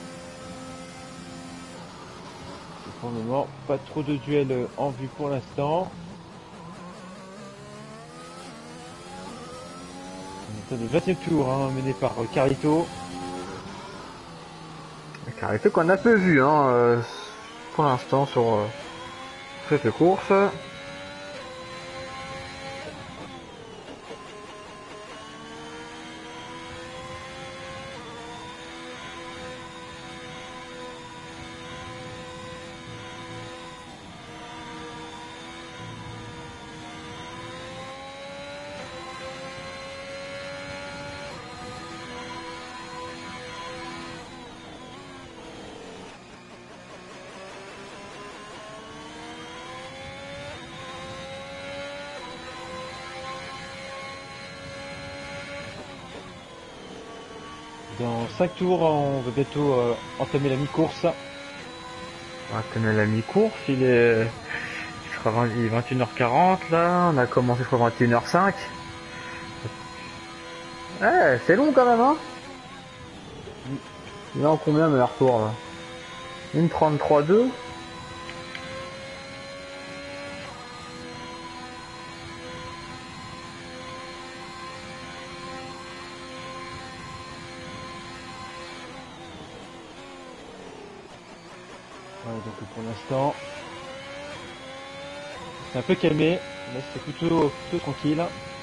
pour le moment, pas trop de duels en vue pour l'instant. C'est le vingtième tour hein, mené par Carlito. Carlito qu'on a peu vu hein, euh, pour l'instant sur euh, cette course. Dans cinq tours, on va bientôt euh, entamer la mi-course. On va entamer la mi-course, il est, il sera vingt et une heures quarante là, on a commencé je crois vingt et une heures cinq. Ouais, c'est long quand même hein. Il est en combien meilleur tour là? Une trente-trois deux. Ouais, donc pour l'instant, c'est un peu calmé. Là, c'est plutôt, plutôt tranquille.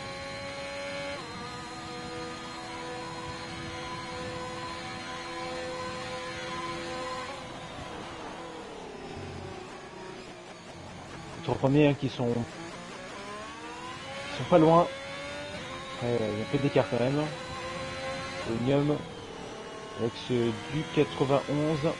Les trois premiers hein, qui sont qui sont pas loin. Ouais, il y a un peu d'écart quand même. Omnium avec ce du quatre-vingt-onze.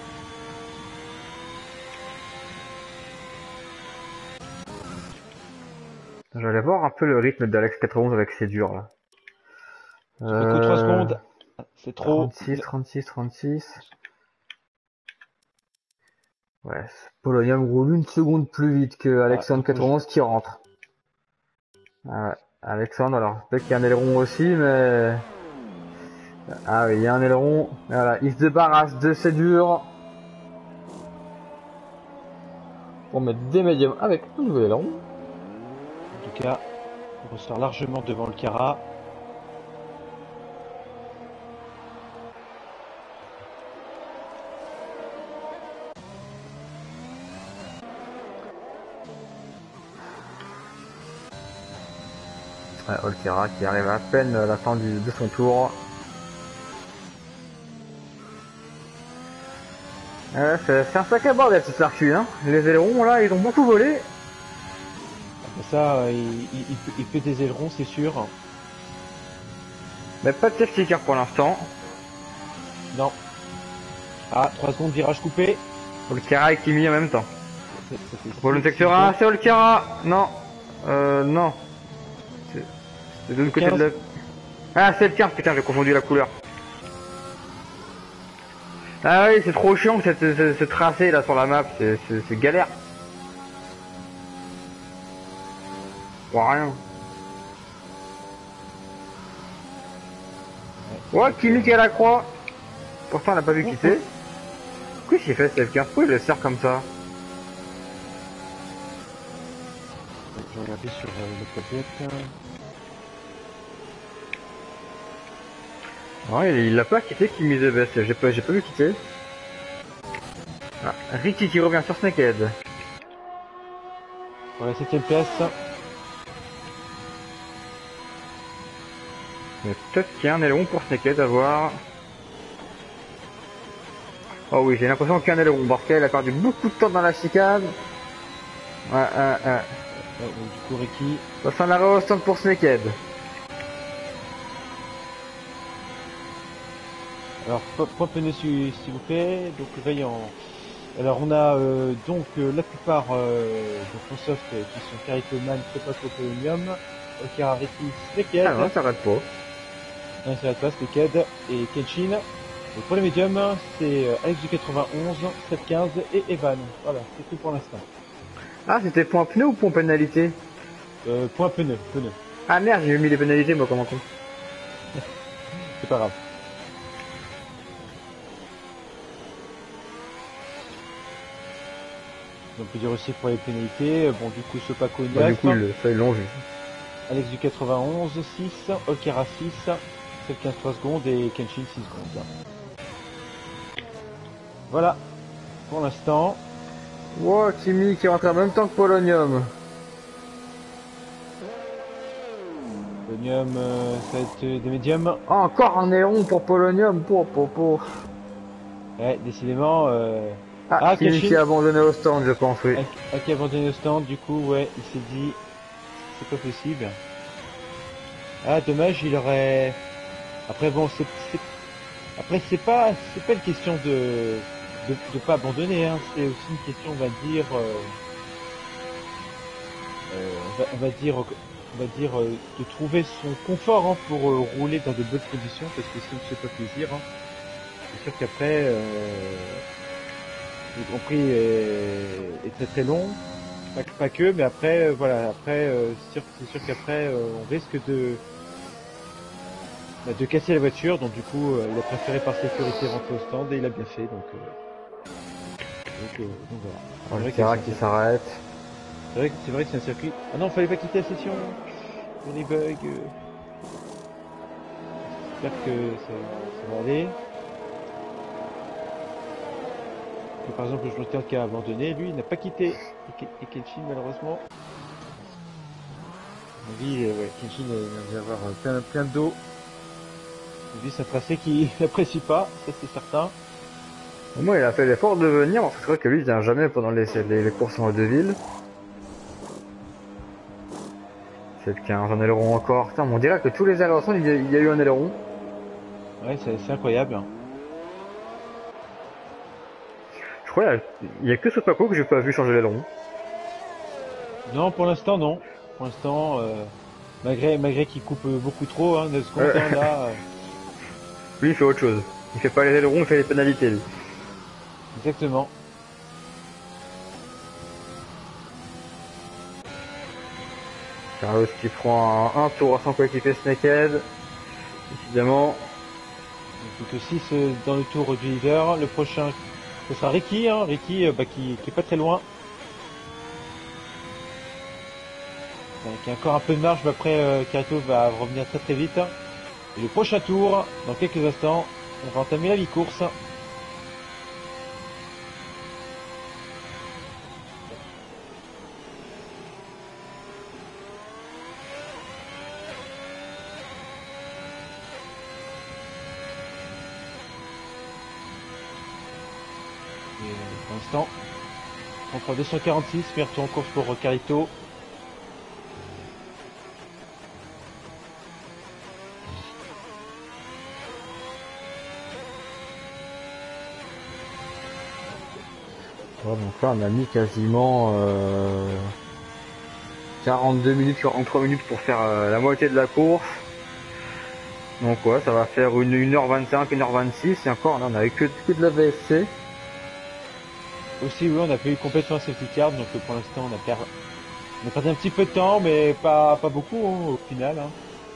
Je vais aller voir un peu le rythme d'Alex quatre-vingt-onze avec ses durs là. Euh... trois secondes. C'est trop. trente-six, trente-six, trente-six. Ouais, Polonium roule une seconde plus vite que Ah, Alexandre donc, moi, quatre-vingt-onze qui rentre. Ah ouais, Alexandre, alors peut-être qu'il y a un aileron aussi, mais... Ah oui, il y a un aileron. Voilà, il se débarrasse de ses durs pour mettre des médiums avec un nouvel aileron. en tout cas, il ressort largement devant le Cara. Ouais, Olkera qui arrive à peine à la fin du, de son tour. Ouais, c'est c'est un sacré bordel ce circuit, hein. Les ailerons là, ils ont beaucoup volé. Après ça, euh, il, il, il fait- il fait des ailerons, c'est sûr. Mais pas de safety car pour l'instant. Non. Ah, trois secondes, virage coupé. Olkera et Kimi en même temps. Ça, ça fait Pour le six- six secteur un, secondes. c'est Olkera. Non. Euh, non. C'est c'est de l'autre côté de quinze. la... Ah, c'est le quinze, putain, j'ai confondu la couleur. Ah oui, c'est trop chiant cette, ce, ce tracé là sur la map, c'est c'est- c'est galère. Pour rien. Ouais, Ouais, donc, Kimi euh, qui est à la croix. Pourtant, on l'a pas vu ouf, quitter. ouf. Pourquoi il s'est fait ce F quinze? Pourquoi il le sert comme ça? Je vais regarder sur euh, le tablette. Ouais, il il l'a pas quitté Kimi The Best, j'ai pas, j'ai pas vu quitter. Ah, Ricky qui revient sur Snakehead. Pour la septième place. Mais peut-être qu'il y a un aileron pour Snakehead à voir. Oh oui, j'ai l'impression qu'il y a un aileron. Barkel a perdu beaucoup de temps dans la chicane. Ouais, ouais, ouais. Ouais, donc, du coup, Ricky. Ça sent l'arrêt au stand pour Snakehead. Alors, po- point pneu s'il s'il vous plaît. Donc, veillant. Alors, on a euh, donc euh, la plupart euh, donc en soft euh, qui sont Caritoman, Trepaco Polonium, Okara, Ricky, Snakehead. Ah non, ça arrête pas. Non, ça va pas, Snakehead et Kenshin. Et pour les médiums, c'est euh, Alex du quatre-vingt-onze, sept quinze et Evan. Voilà, c'est tout pour l'instant. Ah, c'était point pneu ou point pénalité? Euh, point pneu, pneu. Ah merde, j'ai mis les pénalités moi, comment con. C'est pas grave. On peut dire aussi pour les pénalités, euh, bon du coup Sopaco Bah du neuf, coup, le, ça ils l'ont vu. Alex du quatre-vingt-onze six, Okera six, sept quinze trois secondes et Kenshin six secondes. Voilà, pour l'instant. Wow, Kimi qui rentre en même temps que Polonium. Polonium, euh, ça va être euh, des médiums. Ah, encore un aileron pour Polonium, pour, pour, pour. Ouais, décidément. Euh... Ah, Ah, Kimi Kenshin qui a abandonné au stand, je pense, oui. a, a qui a abandonné le stand, du coup, ouais, il s'est dit, c'est pas possible. Ah, dommage, il aurait... Après, bon, c'est... c'est- Après, c'est pas, c'est pas une question de, de, de pas abandonner, hein. C'est aussi une question, on va dire, euh, euh, on, va, on va dire, on va dire, euh, de trouver son confort hein, pour euh, rouler dans de bonnes conditions, parce que si on ne se fait pas plaisir, hein, c'est sûr qu'après, euh, le Grand Prix est, est très très long, pas, que- pas que, mais après, euh, voilà, après, euh, c'est sûr, c'est sûr qu'après, euh, on risque de, bah, de casser la voiture, donc du coup, euh, il a préféré par sécurité rentrer au stand et il a bien fait, donc, euh, donc, euh, donc voilà. C'est vrai que c'est Olkera un qui circuit. s'arrête. C'est vrai que c'est vrai que c'est un circuit. Ah non, fallait pas quitter la session. Il y a des bugs. euh. J'espère que ça, ça va aller. Que, par exemple, le joueur qui a abandonné, lui, il n'a pas quitté. Et, Ke- et Kenshin, malheureusement. À mon avis, euh, ouais, Kenshin euh, il va avoir euh, plein, plein d'eau. Lui, c'est un tracé qu'il n'apprécie pas, ça c'est certain. Au moins, il a fait l'effort de venir, parce que c'est vrai que lui, il vient jamais pendant les, les, les courses en deux-villes. C'est le quinze, un aileron encore. Putain, on dirait que tous les ailerons, il y a, il y a eu un aileron. Ouais, c'est c'est incroyable. Hein. Je crois qu'il y a, il y a que Sopako que j'ai pas vu changer l'aileron. Non, pour l'instant, non. Pour l'instant, euh, malgré, malgré qu'il coupe euh, beaucoup trop, hein, neuf secondes, Euh, hein, là. euh, lui, il fait autre chose. Il fait pas les ailerons, il fait les pénalités, lui. exactement. Carlos qui prend un, un tour à son coéquipier Snakehead, évidemment. Donc six euh, dans le tour du leader. Le prochain, ce sera Ricky, hein, Ricky euh, bah, qui, qui est pas très loin. Donc, il y a encore un peu de marge, mais après euh, Carito va revenir très très vite. Et le prochain tour, dans quelques instants, on va entamer la mi-course. Et euh, pour l'instant, on prend deux cent quarante-six, meilleur tour en course pour euh, Carito. Ouais, donc là on a mis quasiment euh, quarante-deux minutes, quarante-trois minutes pour faire euh, la moitié de la course. Donc ouais, ça va faire une, une heure vingt-cinq, une heure vingt-six, et encore là on avait que, que de la V S C. Aussi, oui, on a pas eu complètement un safety car, donc euh, pour l'instant on a perdu, on a perdu un petit peu de temps, mais pas, pas beaucoup hein, au final. Hein.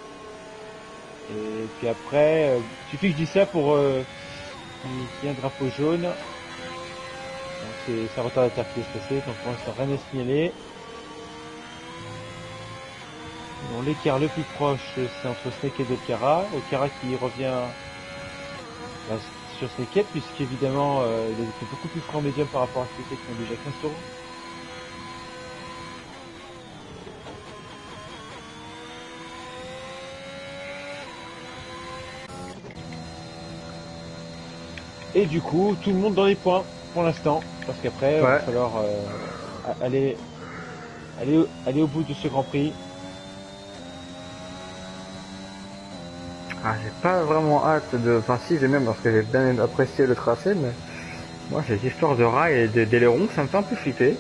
Et puis après, euh, il suffit que je dise ça pour euh, qu'il y ait un drapeau jaune. Donc c'est ça retardataire qui est passé, donc pour l'instant rien n'est signalé. Bon, l'écart le plus proche c'est entre Snakehead et Okara. Okara qui revient bah, sur Snakehead puisqu'évidemment euh, il a été beaucoup plus franc médium par rapport à Snakehead qui ont déjà quinze tours. Et du coup, tout le monde dans les points pour l'instant, parce qu'après, ouais. Il va falloir euh, aller, aller, aller au bout de ce Grand Prix. Ah, j'ai pas vraiment hâte de... Enfin si, j'ai même, parce que j'ai bien apprécié le tracé, mais moi ces histoires de rails et d'ailerons, ça me fait un peu flipper.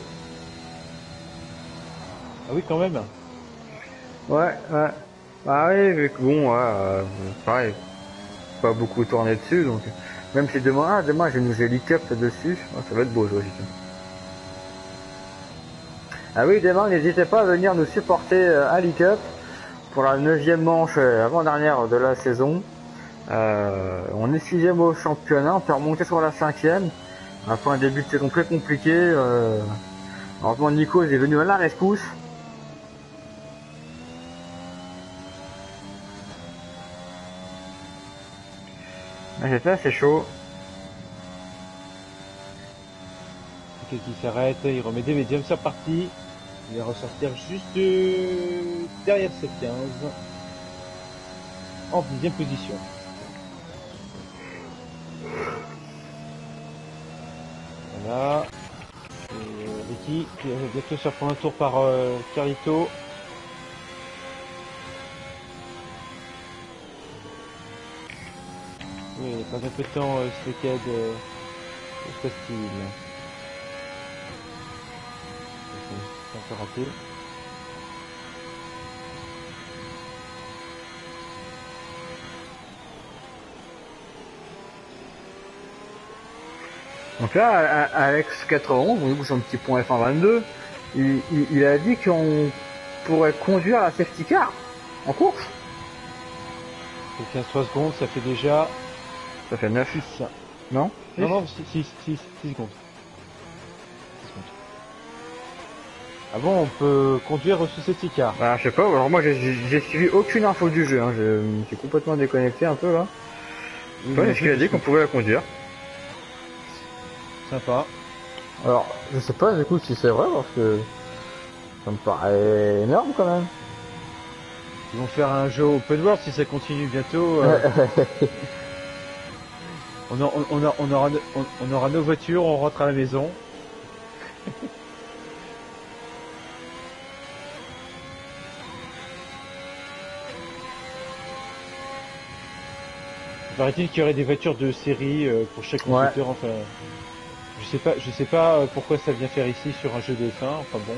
Ah oui, quand même. Ouais, ouais. Ah oui, vu que bon, ouais, euh, pareil, pas beaucoup tourné dessus, donc... Même si demain, ah, demain j'ai une Gélicup dessus, oh, ça va être beau, Joël. Ah oui, demain, n'hésitez pas à venir nous supporter euh, à l'E-Cup pour la neuvième manche euh, avant-dernière de la saison. Euh, on est sixième au championnat, on peut remonter sur la cinquième. Après un début de saison très compliqué. Euh, heureusement, Nico est venu à la rescousse. J'étais assez chaud. Qui s'arrête, il remet des médiums, c'est reparti. Il va ressortir juste euh, derrière cette quinze. En dixième position. Voilà. Et Ricky qui va bientôt se faire prendre un tour par euh, Carlito. Oui, il passe un peu de temps, euh, Snakehead, euh, c'est facile. C'est un peu raté. Donc là, Alex quatre-vingt-onze, on est son petit point F un vingt-deux, il, il, il a dit qu'on pourrait conduire la safety car en course. Et quinze trois secondes, ça fait déjà... Ça fait neuf. six. Non Non, non, six, six, six, six secondes. six secondes. Ah bon, on peut conduire sous safety car? Bah, je sais pas, alors moi j'ai suivi aucune info du jeu, hein. Je me suis complètement déconnecté un peu là. Oui, ouais, est-ce qu'il a dit qu'on pouvait la conduire? Sympa. Alors, je sais pas du coup si c'est vrai parce que ça me paraît énorme quand même. Ils vont faire un jeu open world si ça continue bientôt. Euh... on, a, on, a, on, aura, on, on aura nos voitures, on rentre à la maison. Paraît-il qu'il y aurait des voitures de série euh, pour chaque constructeur, ouais. Enfin, je sais pas, je sais pas euh, pourquoi ça vient faire ici sur un jeu de F un, enfin bon.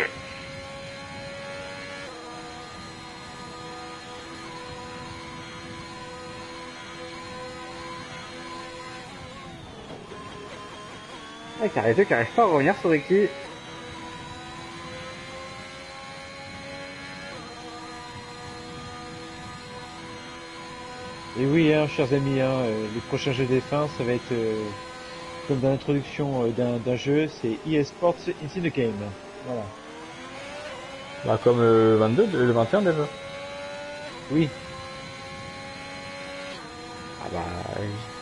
Ah, Carré qui arrive pas à revenir sur Ricky. Et oui, hein, chers amis, hein, euh, les prochains jeux des fins, ça va être euh, comme dans l'introduction euh, d'un d'un jeu, c'est E A Sports Into the Game. Voilà. Bah, comme le vingt-deux, le vingt et un déjà. Oui, Ah bah, oui.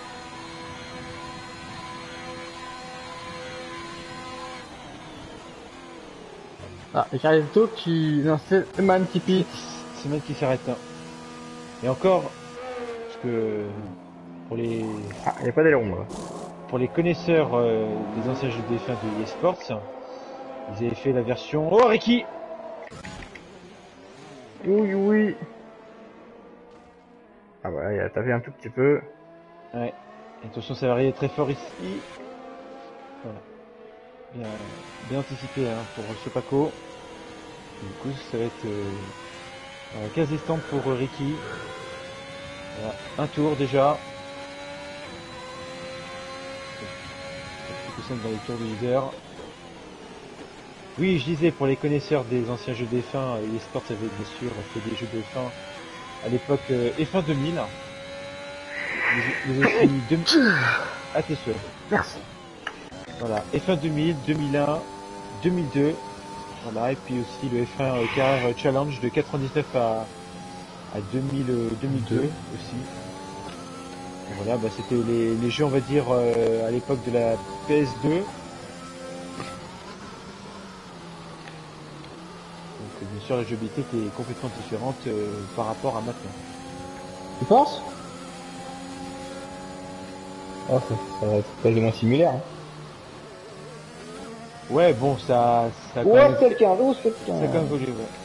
Ah, et Carlito qui... Non, c'est Man qui pique. c'est même qui s'arrête là. Et encore, parce que pour les Ah, y a pas d'aileron, là. pour les connaisseurs euh, des anciens jeux des fins de E A Sports, ils avaient fait la version. Oh Ricky! Oui, oui. Ah bah, il a tapé un tout petit peu. Ouais. Attention, ça va arriver très fort ici. Voilà. Bien, bien anticipé hein, pour ce Paco. Du coup, ça va être euh, quinze estampes pour euh, Ricky. Voilà. Un tour déjà. Plus simple dans les tours de leader. Oui, je disais, pour les connaisseurs des anciens jeux des fins, les sports avaient bien sûr fait des jeux de fin à l'époque euh, F un deux mille. Les, les aussi deux mille. À tes souhaits. Merci. Voilà, F un deux mille, deux mille un, deux mille deux. Voilà, et puis aussi le F un euh, Carrière Challenge de quatre-vingt-dix-neuf à, à deux mille, euh, deux mille deux aussi. Et voilà, bah, c'était les, les jeux, on va dire, euh, à l'époque de la P S deux. Donc euh, bien sûr, la jouabilité était complètement différente euh, par rapport à maintenant. Tu penses? Oh, ça, ça va être quasiment similaire. Hein. Ouais, bon, ça, ça a quand Ouais, même, c'est le quinze, oh, c'est le ça a quinze. quand même évolué, ouais.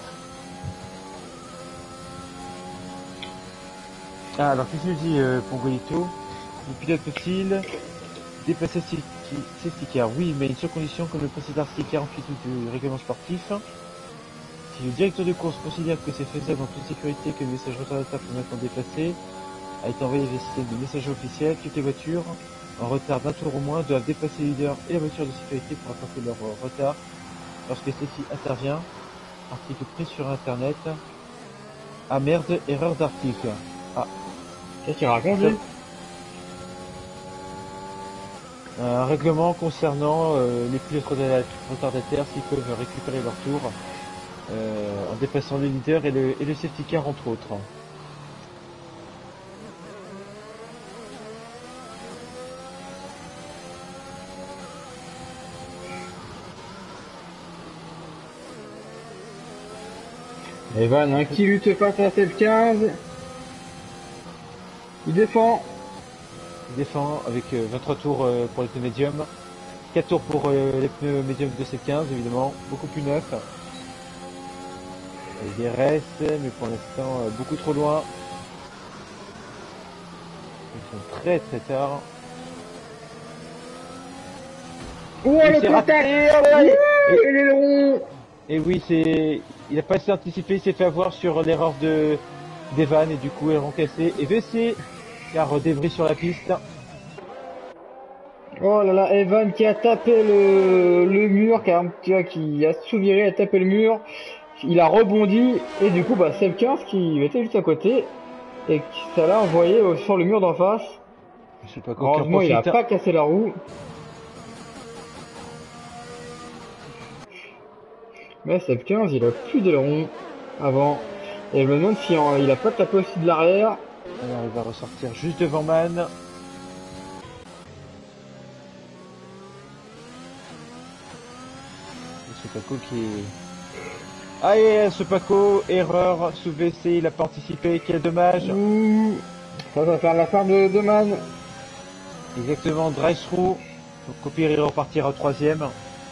Ah, alors qu'est-ce que je dis, euh, Pongolito? Le pilote peut-il déplacer ses ses stickers? Oui, mais une seule condition, comme le précédent article quarante-huit du règlement sportif. Si le directeur de course considère que c'est faisable en toute sécurité que le message retardateur peut maintenant déplacer, a été envoyé via le système de messagerie officiel, toutes les voitures, en retard d'un tour au moins, doivent déplacer le leader et la voiture de sécurité pour rattraper leur euh, retard lorsque celle-ci intervient. Article pris sur internet. Ah merde, erreur d'article. Ah, Qu'est-ce qu'il raconte, lui? un règlement concernant euh, les pilotes retardataires s'ils peuvent récupérer leur tour euh, en dépassant le leader et le, et le safety car entre autres. Evan, hein, qui lutte face à cette quinze? Il défend. Il défend avec euh, vingt-trois tours euh, pour les pneus médiums, quatre tours pour euh, les pneus médiums de cette quinze évidemment, beaucoup plus neufs. Avec des restes, mais pour l'instant euh, beaucoup trop loin. Ils sont très très tard. Oh, Il le s'est contact! raté, oh là, Oui, et, et l'aileron! et oui, c'est, il a pas assez anticipé, il s'est fait avoir sur l'erreur de d'Evan et du coup aileron cassé et V C car euh, débris sur la piste. Oh là là, Evan qui a tapé le, le mur, qui a, qui a, qui a souviré, a tapé le mur. Il a rebondi, et du coup, bah, c'est le quinze qui était juste à côté, et qui- ça l'a envoyé euh, sur le mur d'en face. Je sais pas quoi qui en Heureusement, il a profite. pas cassé la roue. Mais c'est le quinze, il a plus d'aileron avant. Et je me demande si en- il a pas tapé aussi de l'arrière. Alors il va ressortir juste devant Man. Ce Paco qui est... Ah et ce Paco, erreur sous V C, il a pas anticipé, quel dommage. Ouh, ça va faire la fin de, de Man. Exactement, drive-through. Donc au pire il repartira au troisième.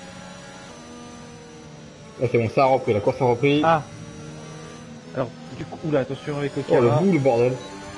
Ah, c'est bon, ça a repris, la course a repris. Ah. Alors du coup, oula, attention avec le Oh, le Cara. bout, le bordel.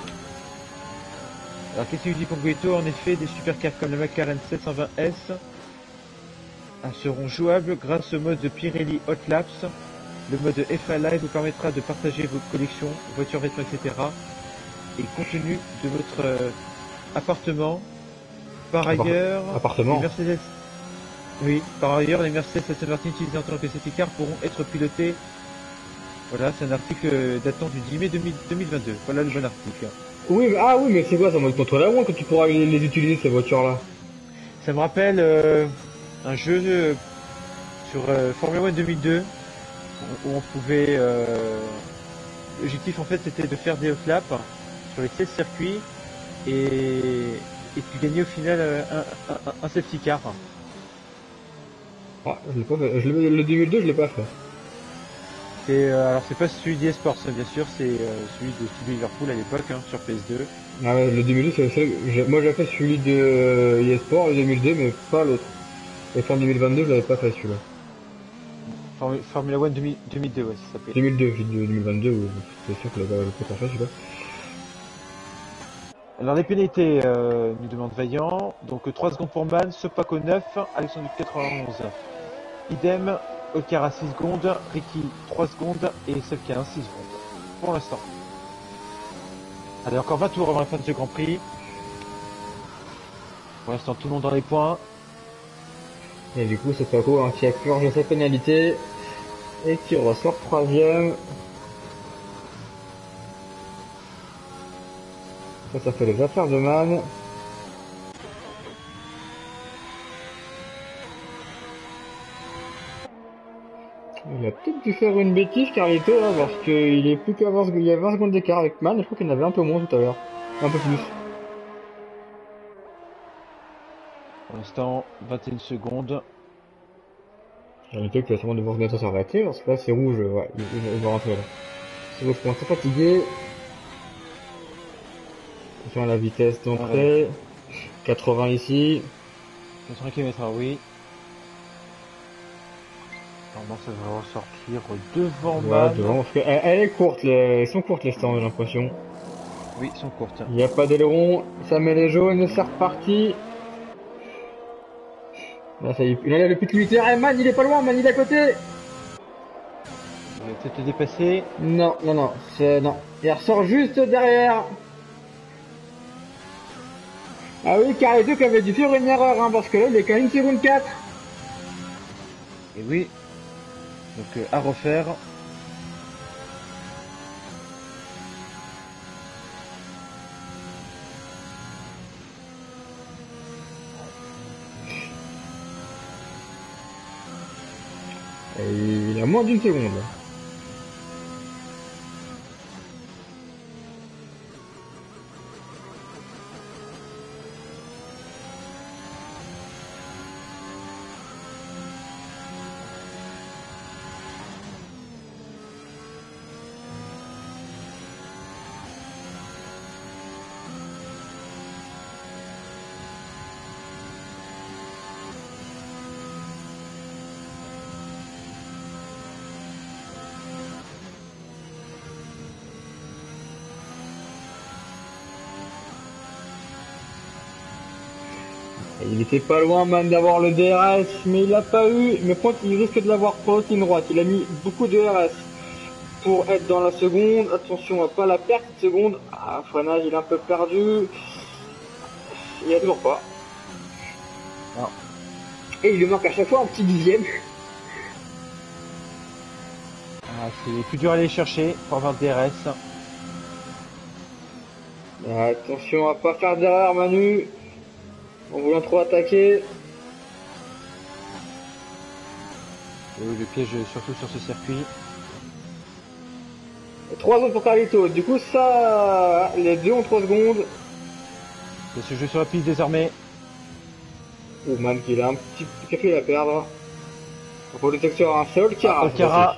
Alors qu'est-ce qu'il dit Pongueto? En effet, des supercars comme le McLaren sept cent vingt S seront jouables grâce au mode Pirelli Hot Laps. Le mode F un Live vous permettra de partager vos collections, voitures, vêtements, et cetera et contenu de votre euh, appartement. Par Appart- ailleurs, appartement. les Mercedes... Oui, par ailleurs, les Mercedes Aston Martin utilisés en tant que safety car pourront être pilotés. Voilà, c'est un article datant du dix mai deux mille vingt-deux. Voilà le bon article. Oui, mais, ah oui, mais c'est quoi, ça mode contre la montre que tu pourras les, les utiliser ces voitures-là? Ça me rappelle euh, un jeu euh, sur euh, Formula One deux mille deux où où on pouvait... Euh, l'objectif en fait c'était de faire des flaps sur les seize circuits et, et tu gagnais au final euh, un, un, un safety car. Ah, je l'ai pas fait. Je l'ai- le deux mille deux, je l'ai pas fait. C'est euh, alors c'est pas celui d'eSports bien sûr, c'est euh, celui de Studio Liverpool à l'époque hein, sur P S deux. Ah ouais, le deux mille deux, c'est c'est- j'ai- moi j'ai fait celui de euh, eSport, le deux mille deux, mais pas l'autre. Et fin deux mille vingt-deux, je l'avais pas fait celui-là. Formu- Formula One deux mille deux mille deux ouais ça s'appelait. deux mille deux, j'ai dit deux mille vingt-deux, oui, c'est sûr que je l'avais pas fait celui-là. Alors les pénalités, euh, nous demande Vaillant, donc euh, trois secondes pour Man, Sopako neuf, Alexandre quatre-vingt-onze. Idem, Okara six secondes, Ricky trois secondes et Selkin six secondes. Pour l'instant. Allez, encore vingt tours avant la fin de ce Grand Prix. Pour l'instant, tout le monde dans les points. Et du coup, c'est Paco hein, qui a purgé sa pénalité et qui ressort troisième. Ça, ça fait les affaires de Man. Il a peut-être dû faire une bêtise, Carlito, là, parce qu'il est plus qu'à vingt secondes, il y a vingt secondes d'écart avec Man, et je crois qu'il y en avait un peu moins tout à l'heure. Un peu plus. Pour l'instant, vingt et une secondes. Carlito qui va sûrement devoir bientôt s'arrêter, parce que là c'est rouge, ouais, il, il- il va rentrer là. C'est rouge, je commence à fatiguer. Attention à la vitesse d'entrée. quatre-vingts ici. quatre-vingts kilomètres heure, oui. Normalement, ça va ressortir devant Ouais, Man. devant, parce que elle, elle est courte, les, elles sont courtes les stands, j'ai l'impression. Oui, ils sont courtes. Il n'y a pas d'aileron, ça met les jaunes, c'est reparti. Là, ça y est, là, il y a le pit limiter. Eh, Man, il est pas loin, Man, il est à côté. Il va peut-être le dépasser. Non, non, non, c'est, non. Il ressort juste derrière. Ah oui, Carleto qui avait dû faire une erreur, hein, parce que là, il est qu'à une seconde quatre. Et oui. Donc, euh, à refaire. Et il a moins d'une seconde. Et il était pas loin, Man, d'avoir le D R S, mais il l'a pas eu. Mais par contre, il risque de l'avoir pour la ligne droite. Il a mis beaucoup de R S pour être dans la seconde. Attention à pas la perte de seconde. Ah, freinage, il est un peu perdu. Il y a toujours pas. Non. Et il lui manque à chaque fois un petit dixième. Ah, c'est plus dur à aller chercher pour avoir le D R S. Attention à pas faire d'erreur, Manu. En voulant trop attaquer. Et oui, le piège surtout sur ce circuit. trois secondes pour Carlito. Du coup, ça, les deux ont trois secondes. Il y a ce jeu sur la piste désormais. Oh, Man, qu'il a un petit café à perdre. Pour le secteur un seul, Okara. Ah, Okara.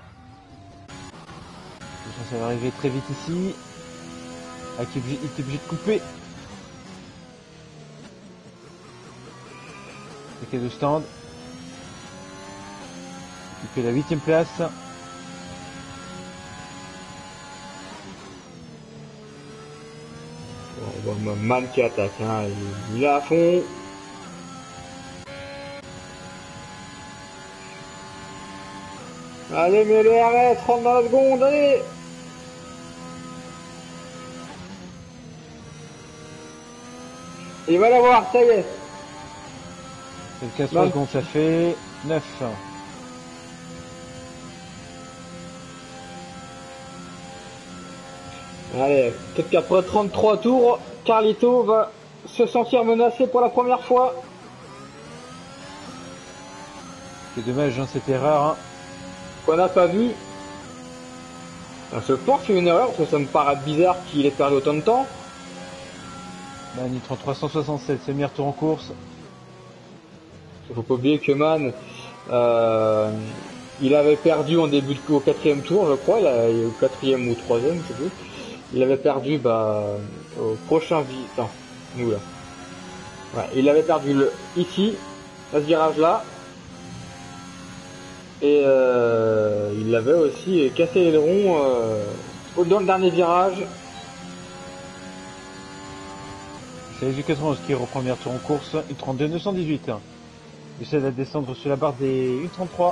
Ça va arriver très vite ici. Ah, qui est obligé, il est obligé de couper. Ok, de stand. Il fait la huitième place. On voit Man qui attaque, hein. il, il est à fond. Allez, mais le R S, rentre dans la seconde, allez. Il va l'avoir, ça y est. C'est le quinze secondes, ça fait neuf. Allez, peut-être qu'après trente-trois tours, Carlito va se sentir menacé pour la première fois. C'est dommage, hein, c'était rare. Hein. Qu'on n'a pas vu. Je pense qu'il y a une erreur, parce que ça me paraît bizarre qu'il ait perdu autant de temps. Bah, Nitro trois cent soixante-sept, c'est le meilleur tour en course. Faut pas oublier que Man, euh, il avait perdu en début de au quatrième tour, je crois, il a, au quatrième ou troisième, je sais plus. Il avait perdu, bah, au prochain vi... Non, nous là. Ouais, il avait perdu le ici, à ce virage-là. Et euh, il avait aussi cassé l'aileron euh, dans le dernier virage. C'est les U quatre-vingt-onze qui reprend le meilleur tour en course. U trente-deux neuf cent dix-huit. Il essaie de descendre sur la barre des U trente-trois.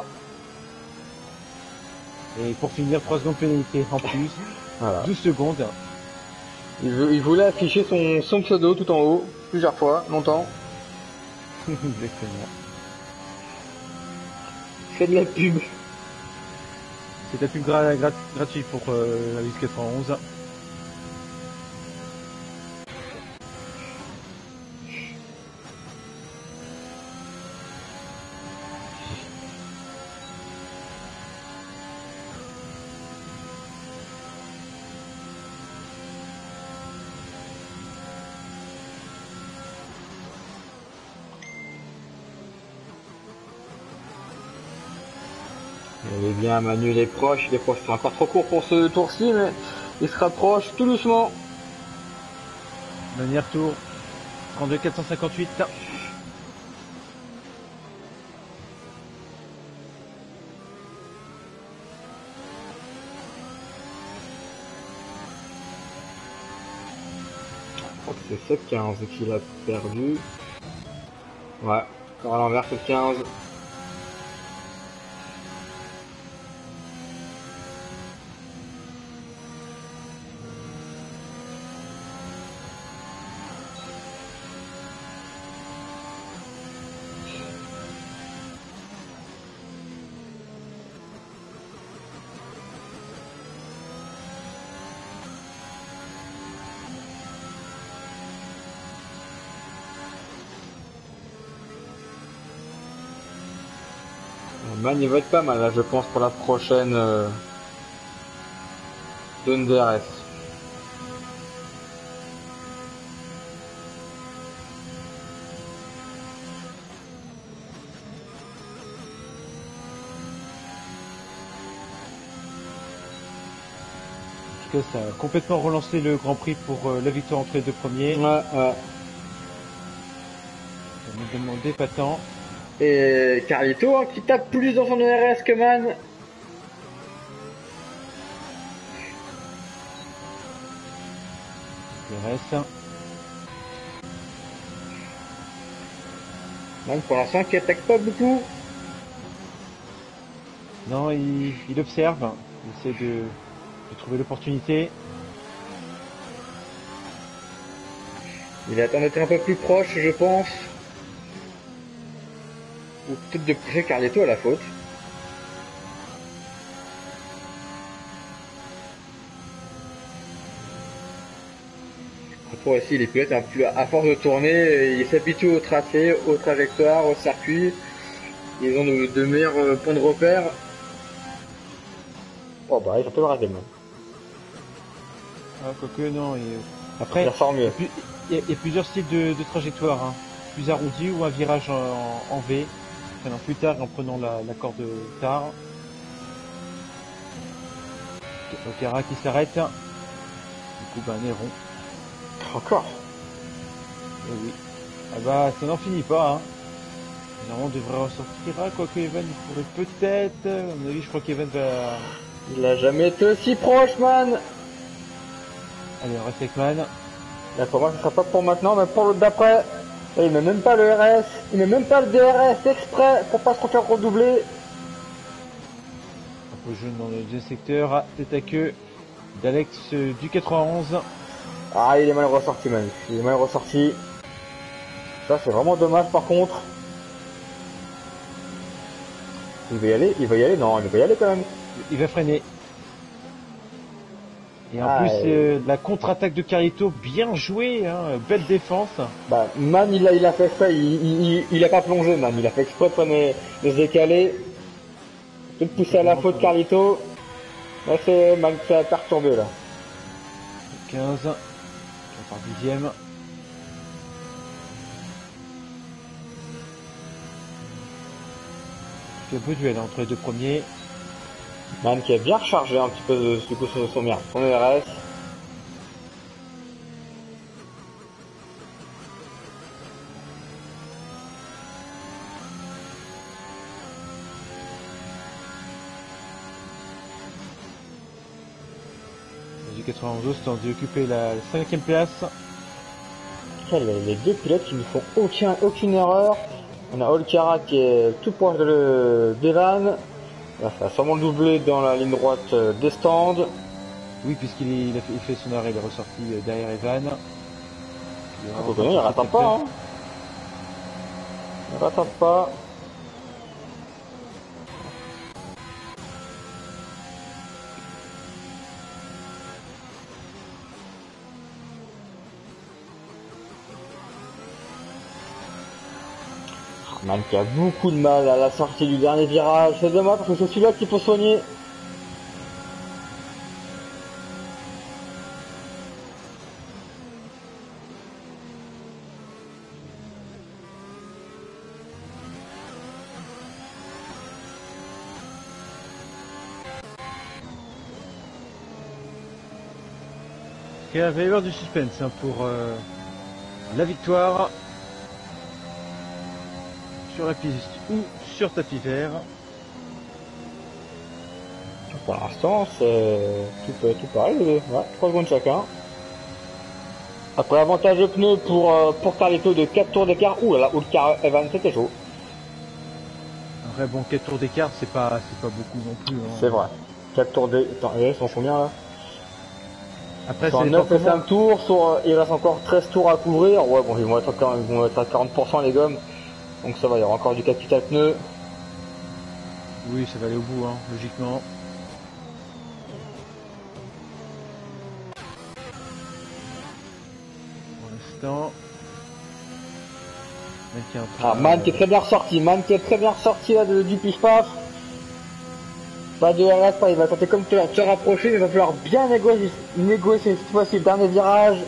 Et pour finir, trois secondes pénalité en plus. Voilà. douze secondes. Il, veut, il voulait afficher son, son pseudo tout en haut, plusieurs fois, longtemps. Exactement. Fait de la pub. C'est la pub gra gra gratuite pour euh, la U quatre-vingt-onze. Eh bien, Manu, il est proche, il est proche. C'est encore trop court pour ce tour-ci, mais il se rapproche tout doucement. Dernier tour. trente-deux quatre cent cinquante-huit. Je crois que c'est sept quinze qu'il a perdu. Ouais, encore à l'envers, sept quinze. Man, il va être pas mal là, je pense, pour la prochaine euh, zone D R S. En tout cas, ça a complètement relancé le Grand Prix pour euh, la victoire entre les deux premiers. Ouais, ouais. Ça nous demande épatant. Et Carlito, hein, qui tape plus dans son D R S que Man. Il reste. Man, pour l'instant, qui attaque pas beaucoup. Non, il, il observe. Il essaie de, de trouver l'opportunité. Il attend d'être un peu plus proche, je pense. Ou peut-être de pousser Carlito à la faute. Après aussi, les pilotes, à force de tourner, ils s'habituent au tracé, au trajectoire, au circuit. Ils ont de, de meilleurs points de repère. Oh bah, ils ont peu raté même. Ah, quoique, non. Et... Après, il ressort mieux. Il y, a, il y a plusieurs styles de, de trajectoire. Hein. Plus arrondi ou un virage en, en V. En prenant plus tard et en prenant la, la corde tard. Okara qui s'arrête. Du coup, ben, Néron. Encore. Et oui. Ah bah, ça n'en finit pas. Hein. Normalement, on devrait ressortir. Ah, quoique Evan, il pourrait peut-être. À mon avis, je crois qu'Evan va... Il a jamais été aussi proche, Man. Allez, on reste avec Man. Là, pour moi, ce sera pas pour maintenant, mais pour l'autre d'après. Et il met même pas le R S, il met même pas le D R S exprès pour pas se refaire redoubler. Un peu jaune dans le deuxième secteur. Ah, tête à queue d'Alex euh, du quatre-vingt-onze. Ah, il est mal ressorti, man. Il est mal ressorti. Ça, c'est vraiment dommage, par contre. Il va y aller, il va y aller, non, il va y aller quand même. Il va freiner. Et en Ah, plus, et- euh, la contre-attaque de Carlito, bien joué, hein, belle défense. Bah, Man, il a, il a fait exprès, il, il, il, il a pas plongé, Man. Il a fait exprès de, prendre- de se décaler, de pousser à la faute Carlito. Là, c'est Man qui a perturbé, là. quinze, on part dixième. C'est un peu duel entre les deux premiers. Man qui a bien rechargé un petit peu de, du coup sur son, son R S. Du quatre-vingt-onze tente d'occuper la cinquième place. Les, les deux pilotes qui ne font aucun, aucune erreur. On a Olcara qui est tout proche de d'Evan. Là, ça va sûrement le doubler dans la ligne droite euh, des stands. Oui, puisqu'il est- il a fait, il fait son arrêt, il est ressorti euh, derrière Evan. Il, Ah, faut il rattrape pas. Hein. Il rattrape pas. Man qui a beaucoup de mal à la sortie du dernier virage. C'est dommage parce que c'est celui-là qu'il faut soigner. Il va y avoir du suspense hein, pour euh, la victoire sur la piste ou sur tapis vert. Pour l'instant, c'est tout, tout pareil. Ouais, trois secondes chacun. Après, avantage de pneus pour, euh, pour Carlito de quatre tours d'écart. Ouh là là, Olcara Evan, c'était chaud. Un vrai bon quatre tours d'écart, c'est pas, c'est pas beaucoup non plus. Hein. C'est vrai. quatre tours d'écart. Attends, ils sont combien là? Après, Sur c'est neuf et comment... cinq tours, sur, euh, il reste encore treize tours à couvrir. Ouais, bon, ils vont être à, ils vont être à quarante pour cent les gommes. Donc ça va, il y aura encore du capital pneu. Oui, ça va aller au bout, hein, logiquement. Pour l'instant. Ah, Man qui est très bien ressorti. Man qui est très bien ressorti là de, du pif-paf. Pas de R S, pas, il va tenter comme tout à l'heure de se rapprocher, mais il va falloir bien négocier, négocier cette fois-ci le dernier virage.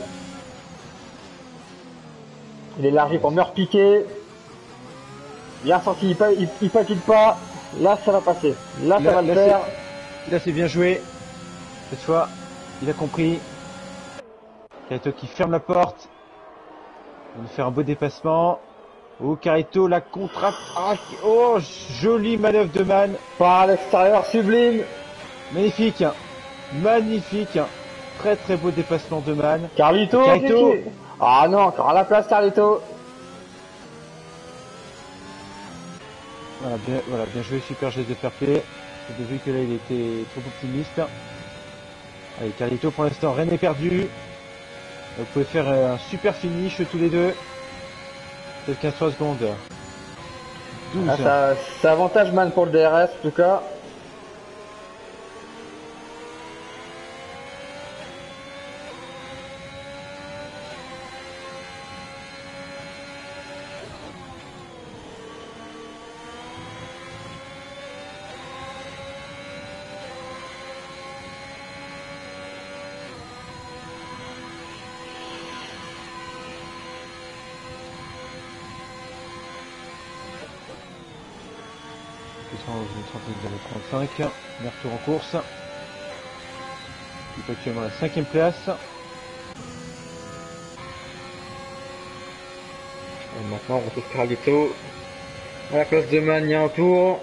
Il est élargi pour mieux repiquer. Bien sorti, il, il, il patine pas. Là, ça va passer. Là, ça là, va le là, faire. Là, c'est bien joué. Cette fois, il a compris. Carito qui ferme la porte. Il va faire un beau dépassement. Oh, Carito, la contre ah, oh, jolie manœuvre de Man. Par l'extérieur, sublime. Magnifique. Magnifique. Très très beau dépassement de Man. Carlito. Carlito. Ah non, encore à la place, Carlito. Voilà, bien, voilà, bien joué, super geste de fair play. J'ai vu que là, il était trop optimiste. Allez, Carlito, pour l'instant, rien n'est perdu. Vous pouvez faire un super finish tous les deux. C'est quinze secondes. douze. Ah, ça, c'est avantage Man pour le D R S en tout cas. trente-cinq, premier retour en course. Il est actuellement à la cinquième place. Et maintenant on retrouve Carlito à la place de Man, il y a un tour.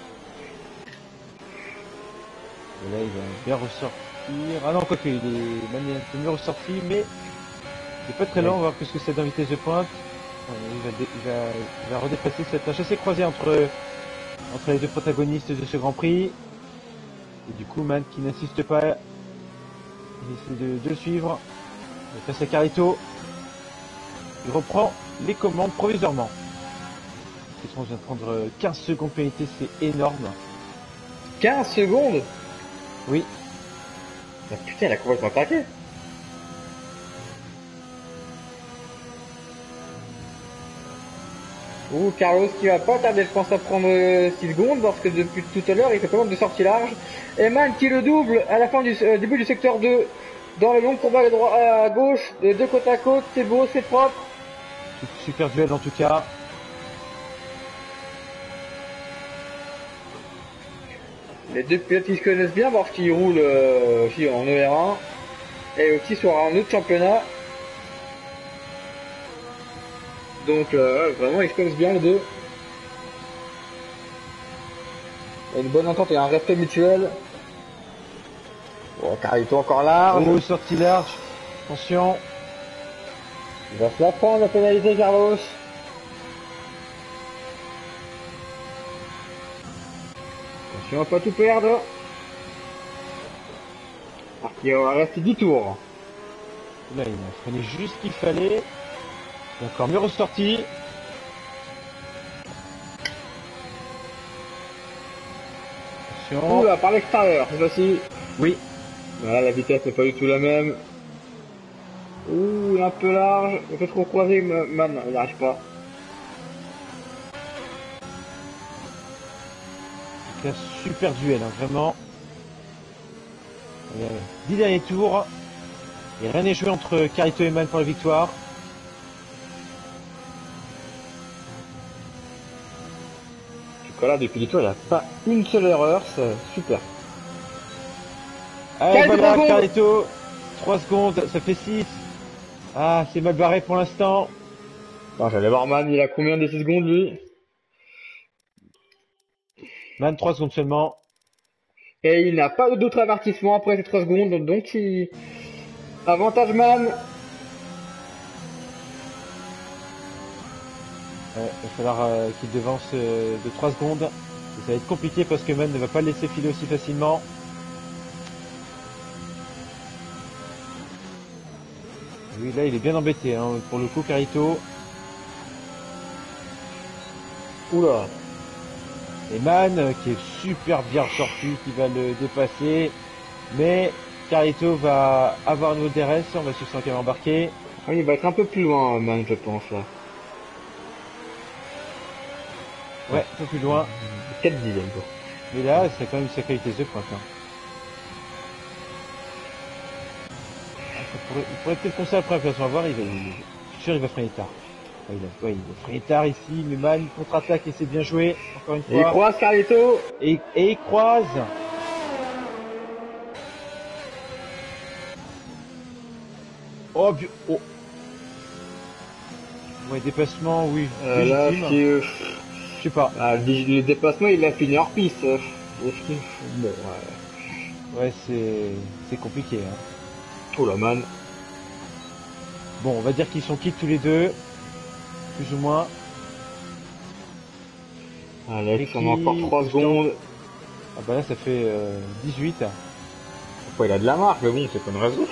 Et là il va bien ressortir. Ah non, quoi qu'il est un peu mieux ressorti, mais c'est pas très lent, on va voir qu'est-ce que c'est dans vitesse de pointe. Il va, il va, il va redépasser cette chassé croisé entre entre les deux protagonistes de ce Grand Prix. Et du coup, Man qui n'insiste pas, il essaie de, de le suivre. Il passe à Carlito. Il reprend les commandes provisoirement. On vient de prendre quinze secondes pénalité, c'est énorme. quinze secondes? Oui. Ah, putain, il a complètement craqué. Ouh, Carlos qui va pas tarder, je pense, à prendre euh, six secondes parce que depuis tout à l'heure, il fait pas mal de sorties larges. Eman qui le double à la fin du euh, début du secteur deux. Dans le long combat à, droite, à gauche, de deux côte à côte, c'est beau, c'est propre. Super duel en tout cas. Les deux pilotes qui se connaissent bien parce qu'ils roulent euh, aussi en E R un et aussi sur un autre championnat. Donc euh, vraiment ils se connaissent bien les deux. Il y a une bonne entente et un respect mutuel. Bon, Carlito encore large. Oh, sortie large. Attention. Il va se la prendre la pénalité, Carlos. Attention à pas tout perdre. Alors qu'il va rester dix tours. Là, il a freiné juste ce qu'il fallait. Il est encore mieux ressorti. Attention. Oula, par l'extérieur, cette fois-ci. Oui. Voilà, la vitesse n'est pas du tout la même. Ouh, il est un peu large. Il fait trop croiser, man. Il n'arrive pas. C'est un super duel, hein, vraiment. Euh, dix derniers tours. Et rien n'est joué entre Carlito et Eman pour la victoire. En tout cas, là, depuis le tour, il n'y a pas une seule erreur. C'est super. Allez, Carlito, voilà, trois Carlito. trois secondes, ça fait six. Ah, c'est mal barré pour l'instant. Bon, j'allais voir Man, il a combien de six secondes, lui? Man, trois secondes seulement. Et il n'a pas d'autre avertissement après ces trois secondes, donc il... Avantage Man. Ouais, il va falloir euh, qu'il devance euh, de trois secondes. Et ça va être compliqué parce que Man ne va pas le laisser filer aussi facilement. Oui, là, il est bien embêté, hein, pour le coup, Carlito. Oula. Et Man, euh, qui est super bien sorti, qui va le dépasser. Mais Carlito va avoir un nouveau D R S, on va suivre son camion embarqué. Ah, il va être un peu plus loin, Man, je pense, là. Ouais, un peu plus loin. quatre dixièmes, quoi. Mais là, c'est quand même une sacrée vitesse de pointe. Hein. Ah, ça pourrait, il pourrait peut-être penser après, de toute façon, à voir, il va, il, je suis sûr il va freiner tard. Ouais, il, a, ouais, il va freiner tard ici, mais Man contre-attaque et c'est bien joué, encore une Et il fois. croise Carlito. Et, et il croise. Oh, bu- oh. Ouais, dépassement, oui. Euh, là, Légitime. qui, euh, Je sais pas. ah, le, le dépassement, il a fini hors piste. euh, Bon, ouais. Ouais, c'est, c'est compliqué. Hein. Oula, Man. Bon, on va dire qu'ils sont quittes tous les deux. Plus ou moins. Alex, Et on a encore qui- trois secondes. Ah bah là, ça fait euh, dix-huit. Pourquoi il a de la marque, mais bon, c'est pas une raison.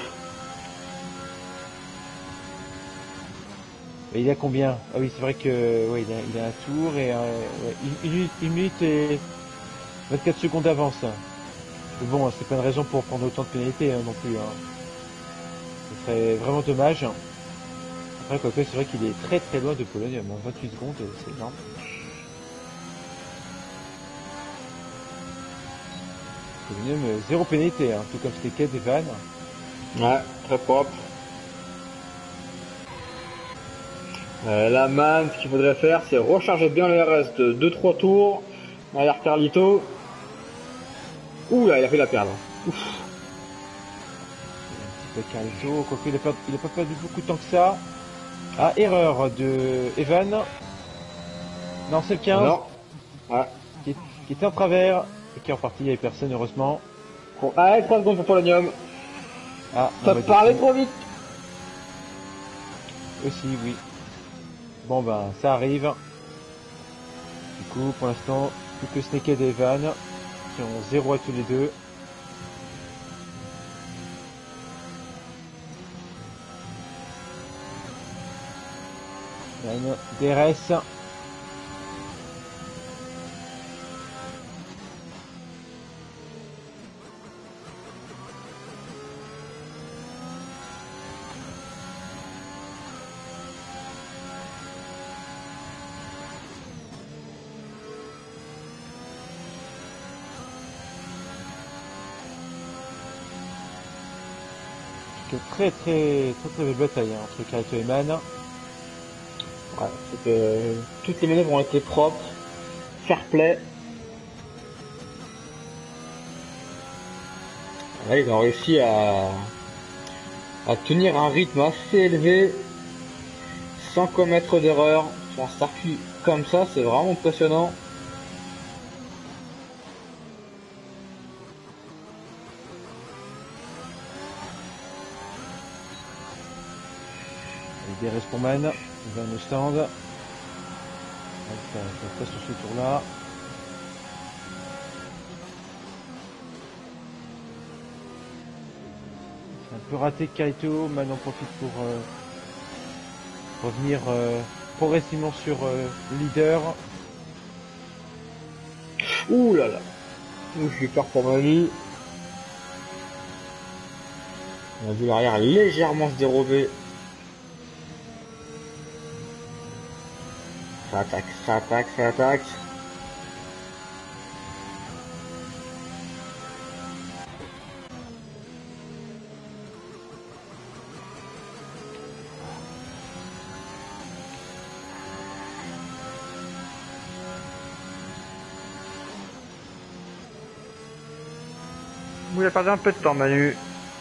Et il a combien? Ah oui, c'est vrai que ouais, il, a, il a un tour et euh, ouais, une, minute, une minute et vingt-quatre secondes d'avance. Mais bon, c'est pas une raison pour prendre autant de pénalités hein, non plus. Hein. Ce serait vraiment dommage. Après, quoi que c'est vrai qu'il est très très loin de Pologne, à moins vingt-huit secondes, c'est énorme. C'est même zéro pénalité, hein, tout comme c'était Ked et Van. Ouais, très propre. Euh, la Man, ce qu'il faudrait faire, c'est recharger bien le R S de deux trois tours derrière Carlito. Ouh là, il a fait la perdre. Ouf. Un petit peu Carlito, quoique il a pas, il a pas perdu beaucoup de temps que ça. Ah, erreur de Evan. Non, c'est le quinze. Non. Ouais. Qui, est, qui était en travers et qui est reparti, il n'y avait personne heureusement. Bon, allez, trois secondes pour Polonium. Ah, Ça on va parlait dire trop vite. aussi, oui. Bon ben, ça arrive. Du coup, pour l'instant, plus que Snaked et Evan qui ont zéro à tous les deux. Van, D R S. très très très très belle bataille hein, entre Kaito et Man. Ouais, c'était... Toutes les manœuvres ont été propres, fair play. Là, ils ont réussi à... à tenir un rythme assez élevé sans commettre d'erreur sur un circuit comme ça, c'est vraiment impressionnant. D R S pour Man, il va au stand. Ça passe sur ce tour là. C'est un peu raté Kaito, Man en profite pour euh, revenir euh, progressivement sur euh, le leader. Ouh là là, j'ai peur pour ma vie. On a vu l'arrière légèrement se dérober. Ça attaque, ça attaque, ça attaque. Vous avez perdu un peu de temps, Manu.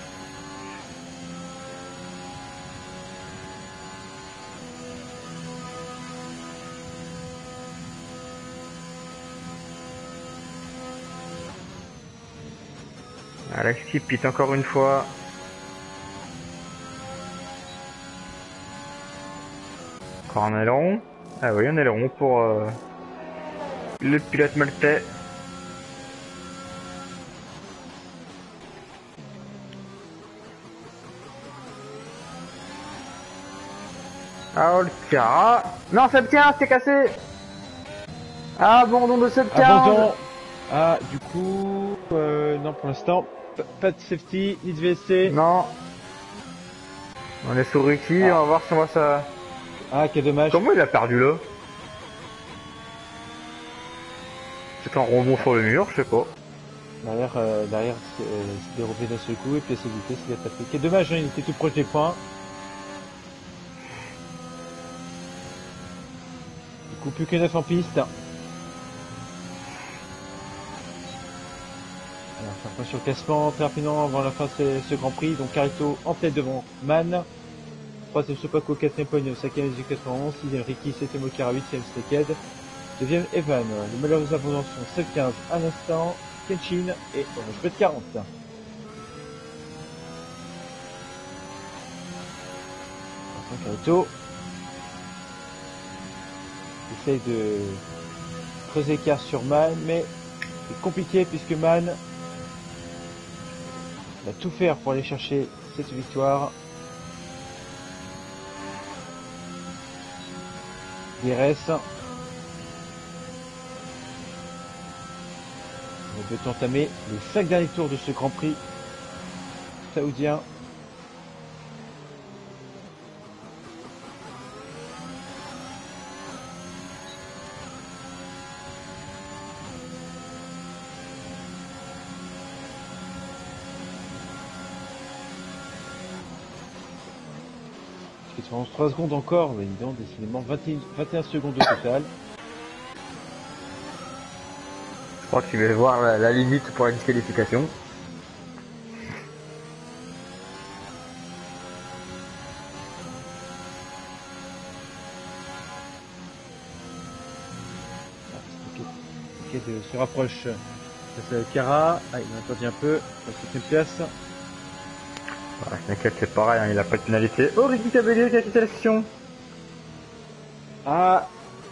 Alex qui pite encore une fois. Encore un aileron. Ah oui, un aileron pour euh, le pilote maltais. Ah, oh, le Cara. Non, ça me tient, c'est cassé. Ah, abandon de ce Abandon. Ah, du coup, euh, non pour l'instant, pas de safety, ni de V S C. Non. On est sur Ricky, ah. On va voir si on voit ça. Ah, quel dommage. Comment il a perdu là? C'est un rebond sur le mur, je sais pas. Derrière, euh, derrière, c'est euh, dérobé d'un seul coup et puis à ses vitesses, il a tapé. Quel dommage, hein, il était tout proche des points. Du coup, plus que neuf en piste. Alors, un point sur le classement très rapidement avant la fin de ce, ce Grand Prix. Donc, Carito en tête devant Man. Troisième Sopako, quatrième Pogno, cinquième G quatre-vingt-onze, sixième Ricky, septième Okara, huitième Steked, neuvième Evan. Les malheureux abondants sont sept quinze à l'instant, Kenshin et Orange Bet quarante. Enfin, Carito essaye de creuser l'écart sur Man, mais c'est compliqué puisque Man va tout faire pour aller chercher cette victoire. D R S. On peut entamer les cinq derniers tours de ce Grand Prix saoudien. trois secondes encore, mais disons, décidément vingt et un secondes au total. Je crois que tu vas voir la, la limite pour la disqualification. Ok, de se rapproche. Ça c'est Kara. Ah, il a attendu un peu. La septième place. Ouais, t'inquiète, c'est pareil, hein, il a pas de pénalité. Oh, Ricky Cabellier qui a quitté la session. Ah,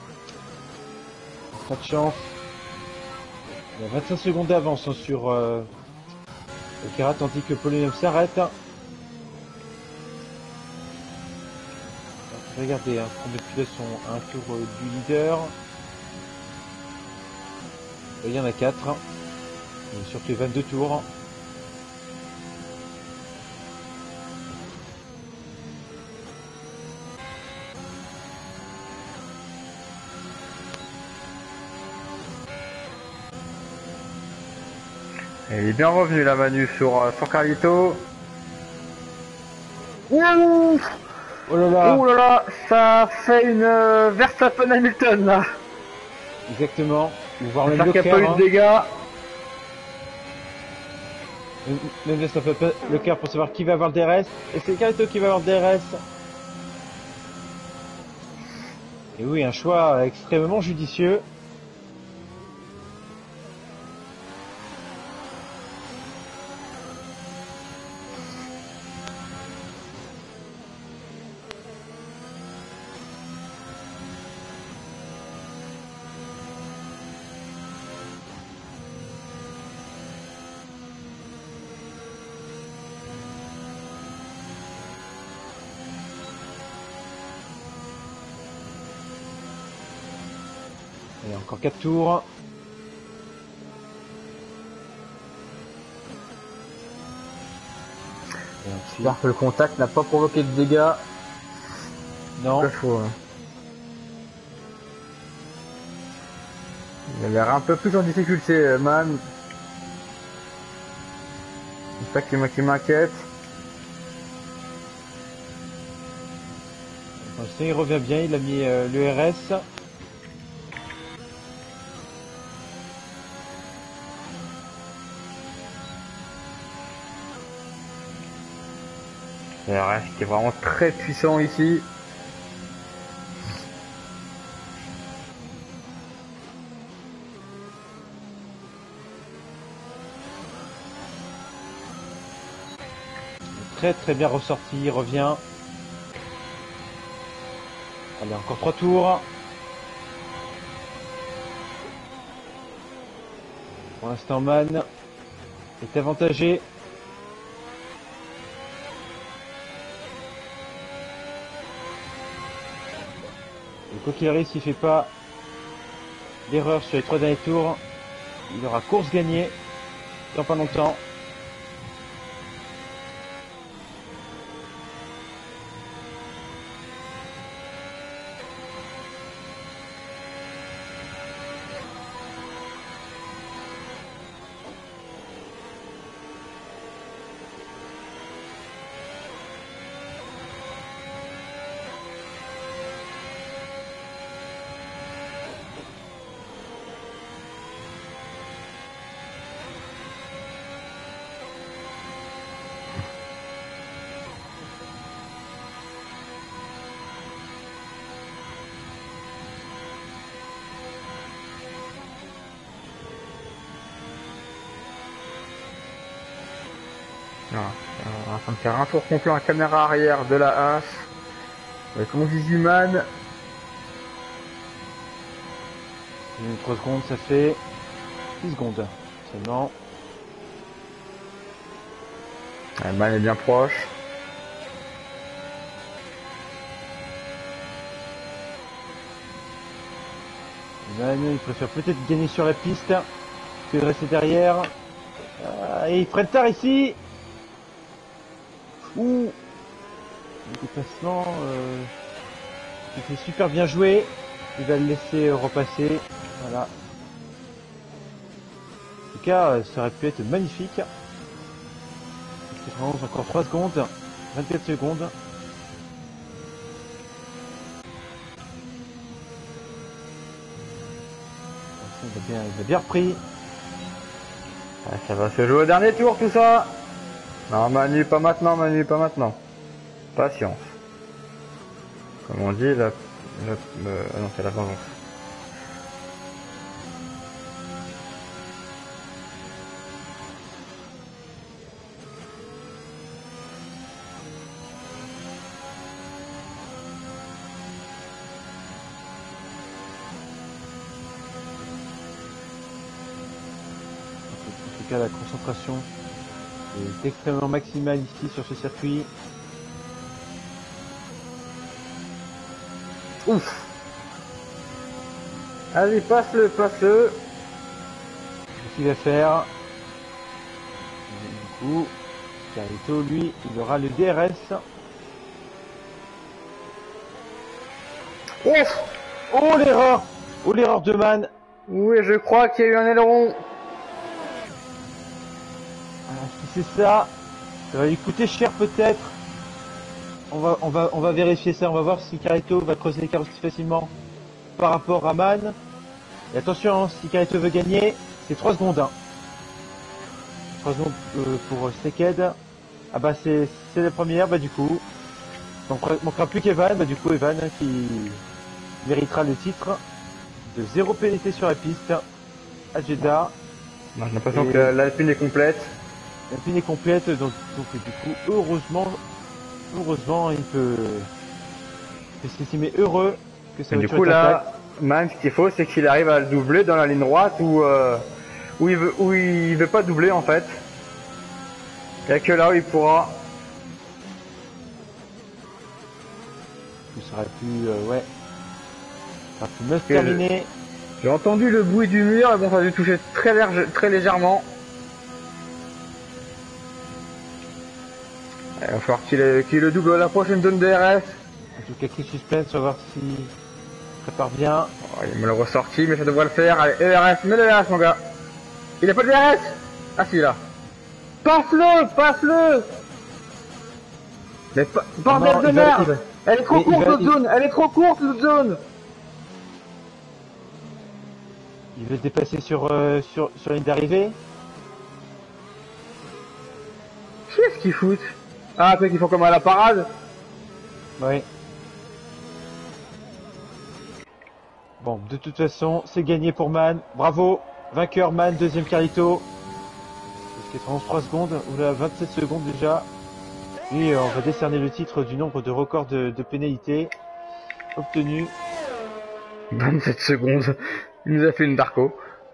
pas de chance. Il y a vingt-cinq secondes d'avance hein, sur euh, Kara, tandis que Polonium s'arrête. Regardez, hein, combien de pilotes sont à un tour euh, du leader. Il y en a quatre. Surtout vingt-deux tours. Il est bien revenu là, Manu, sur, sur Carlito. Ouh, Oh là là. ouh là là, ça fait une euh, Verstappen Hamilton là. Exactement. Ou voir même J'espère qu'il n'y a Leclerc. pas eu de Hein. dégâts. Même même Verstappen, Leclerc pour savoir qui va avoir le D R S. Et c'est Kaito qui va avoir le D R S. Et oui, un choix extrêmement judicieux. Et encore quatre tours. Et ensuite... J'espère que le contact n'a pas provoqué de dégâts. Non. Pas faux. Hein. Il a l'air un peu plus en difficulté, man. C'est ça qui m- qui m'inquiète. Pour l'instant, il revient bien, il a mis euh, le R S. Le R S qui est vraiment très puissant ici. Très très bien ressorti, il revient. Allez, encore trois tours. Pour l'instant, Man est avantagé. Et quoi qu'il arrive, s'il fait pas l'erreur sur les trois derniers tours, il aura course gagnée dans pas longtemps. Voilà. On est en train de faire un tour complet en caméra arrière de la hache. Avec mon Viziman. Une trois secondes, ça fait six secondes seulement. Le man est bien proche. Man, il préfère peut-être gagner sur la piste que de rester derrière. Ah, et il freine tard ici. Ouh, le déplacement, euh, c'était super bien joué. Il va le laisser euh, repasser. Voilà. En tout cas, euh, ça aurait pu être magnifique. quatre-vingt-onze, encore trois secondes. vingt-quatre secondes. Il a bien, il a bien repris. Ah, ça va se jouer au dernier tour tout ça. Non Manu, pas maintenant Manu, pas maintenant. Patience. Comme on dit, la... la... le- ah non, c'est la vengeance. En tout cas, la concentration est extrêmement maximale ici sur ce circuit. Ouf. Allez, passe-le, passe-le. Qu'est-ce qu'il va faire? Du coup, Carito, lui, il aura le D R S. Ouf. Oh l'erreur! Oh l'erreur de Man! Oui, je crois qu'il y a eu un aileron. Ah, si c'est ça, ça va lui coûter cher peut-être. on va, on va, on va vérifier ça. On va voir si Carito va creuser l'écart aussi facilement par rapport à Man. Et attention, hein, si Carito veut gagner, c'est trois secondes. Hein. trois secondes euh, pour Snakehead. Ah bah c'est c'est la première, bah du coup. Donc il manquera plus qu'Evan, bah du coup Evan hein, qui méritera le titre de zéro pénalité sur la piste à Jeddah. J'ai l'impression et... que l'Alpine est complète. L'Alpine est complète, donc, donc du coup heureusement, heureusement il peut, il peut s'estimer heureux que ça. Du coup là, Man, ce qu'il faut, c'est qu'il arrive à le doubler dans la ligne droite où euh, où il veut où il veut pas doubler en fait. Il n'y a que là où il pourra. Il sera plus, euh, ouais, ça sera plus neuf terminé. J'ai entendu le bruit du mur, bon, ça a dû toucher très, très légèrement. Il va falloir qu'il qu le double à la prochaine zone D R S. En tout cas, qui suspense, on va voir s'il prépare bien. Oh, il me l'a ressorti, mais ça devrait le faire. Allez, E R S, mets le E R S, mon gars. Il a pas de D R S. Ah si, là. Passe-le, passe-le. Mais pa bordel non, de merde va, va... Elle est trop mais courte l'autre il... zone. Elle est trop courte l'autre zone. Il veut se dépasser sur, euh, sur, sur la ligne d'arrivée. Qu'est-ce qu'ils foutent? Ah, peut-être qu'ils font comme à la parade. Oui. Bon, de toute façon, c'est gagné pour Man. Bravo. Vainqueur Man, deuxième Carlito. quatre-vingt-onze secondes, ou là vingt-sept secondes déjà. Et euh, on va décerner le titre du nombre de records de, de pénalités obtenus. vingt-sept secondes. Il nous a fait une Darko.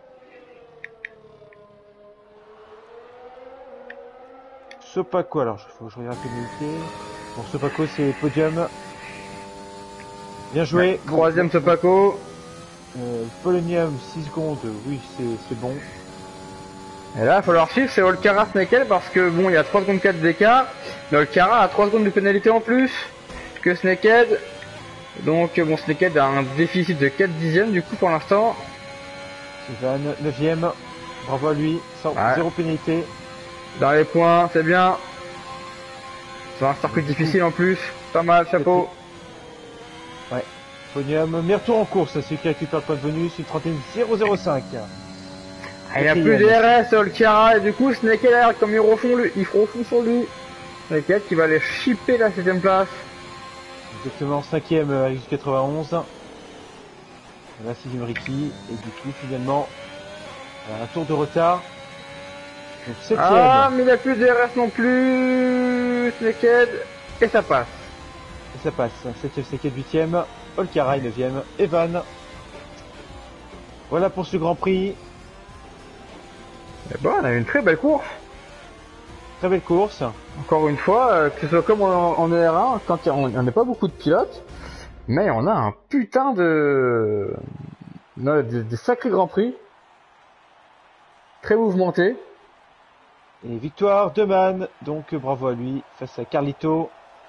Sopako, alors il faut que je regarde la pénalité. Bon, Sopako c'est podium. Bien joué. Ouais, troisième Sopako. Euh, Polonium six secondes, oui c'est bon. Et là, il va falloir suivre, c'est Olkara Snakehead parce que bon, il y a trois secondes quatre d'écart. Mais Olkara a trois secondes de pénalité en plus que Snakehead. Donc, bon, Snakehead a un déficit de quatre dixièmes du coup pour l'instant. Suzanne, neuvième. Bravo à lui, sans ouais. Zéro pénalité. Dans les points, c'est bien. C'est un circuit difficile en plus. Pas mal, chapeau. Ouais. Podium, meilleur tour en course, celui qui récupère le point de bonus, une trente et un zéro zéro cinq. Il n'y a plus de R S, Olkara, et du coup Snakehead, comme il refond, lui, il refond sur lui. Snakehead qui va aller chipper la septième place. Exactement, cinquième avec quatre-vingt-onze. La sixième Ricky, et du coup finalement, un tour de retard. Donc septième. Ah, mais il n'y a plus de R S non plus, Snakehead, et ça passe. Et ça passe, septième, Snakehead, huitième, Olkara, neuvième, Evan. Voilà pour ce Grand Prix. Et bon, on a eu une très belle course. Très belle course. Encore une fois, euh, que ce soit comme en, en E R un, quand il on n'a pas beaucoup de pilotes, mais on a un putain de... Non, des, des sacrés Grands Prix. Très mouvementés. Et victoire de Man, donc bravo à lui, face à Carlito.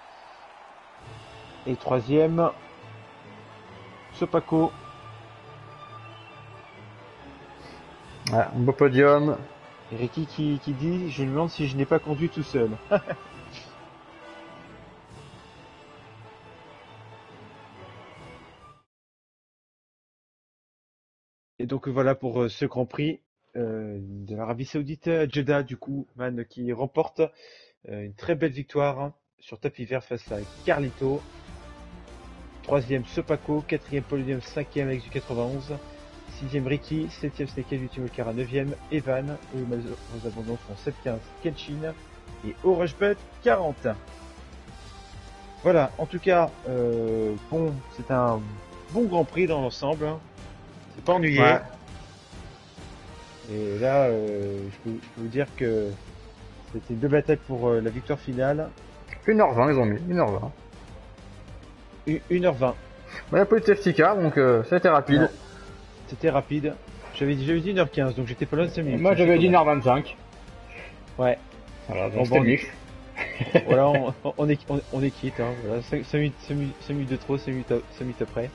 Et troisième, Sopako. Ouais, un beau podium. Et Ricky qui, qui dit, je me demande si je n'ai pas conduit tout seul. Et donc voilà pour euh, ce Grand Prix euh, de l'Arabie Saoudite à Jeddah, du coup, Man qui remporte euh, une très belle victoire hein, sur tapis vert face à Carlito. Troisième Sopako, quatrième Polonium, cinquième avec du quatre-vingt-onze. sixième Ricky, septième Snakehead, huitième Olkara, neuvième Evan, et aux abandons sont sept quinze Kenshin et Orangebet quarante. Voilà, en tout cas, euh, bon, c'est un bon Grand Prix dans l'ensemble, hein. C'est pas ennuyé. Ouais. Et là, euh, je, peux, je peux vous dire que c'était une belle bataille pour euh, la victoire finale. une heure vingt ils ont mis, une heure vingt. une heure vingt. Il n'y a pas eu de safety car, donc euh, c'était rapide. Non. C'était rapide. J'avais dit, dit une heure quinze, donc j'étais pas loin de cinq minutes. Moi j'avais dit une heure vingt-cinq. Ouais. Voilà, donc bon, bon, voilà, on, on, est, on, on est quitte. Hein, voilà. cinq, cinq, minutes, cinq, minutes, cinq minutes de trop, cinq minutes, cinq minutes après.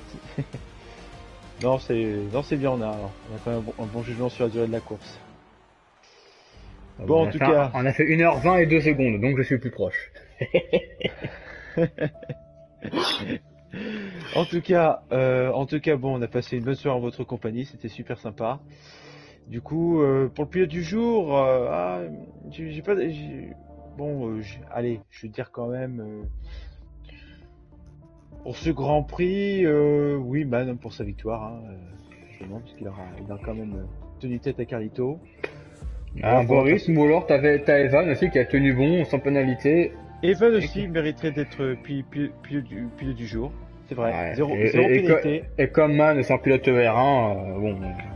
non, c'est non, c'est bien, on a, on a quand même un bon, un bon jugement sur la durée de la course. Bon, bon en tout cas... Un, on a fait une heure vingt et deux secondes, donc je suis plus proche. En tout cas, euh, en tout cas, bon, on a passé une bonne soirée en votre compagnie, c'était super sympa. Du coup, euh, pour le pilote du jour, euh, ah, j'ai j'ai pas, j'ai- bon, euh, j'ai- allez, je vais dire quand même, euh, pour ce Grand Prix, euh, oui, Man pour sa victoire, hein, euh, justement, parce qu'il aura, il a quand même euh, tenu tête à Carlito. Ah, Voilà, un bon, bon de toute façon, rythme, ou alors t'avais, t'as Evan aussi qui a tenu bon, sans pénalité. Evan Et qui- aussi mériterait d'être pi- pi- pilote du, pilote du jour, c'est vrai, Ouais, zéro, et, zéro et, et, co- pénalité. et comme Man sans pilote R un, euh, bon,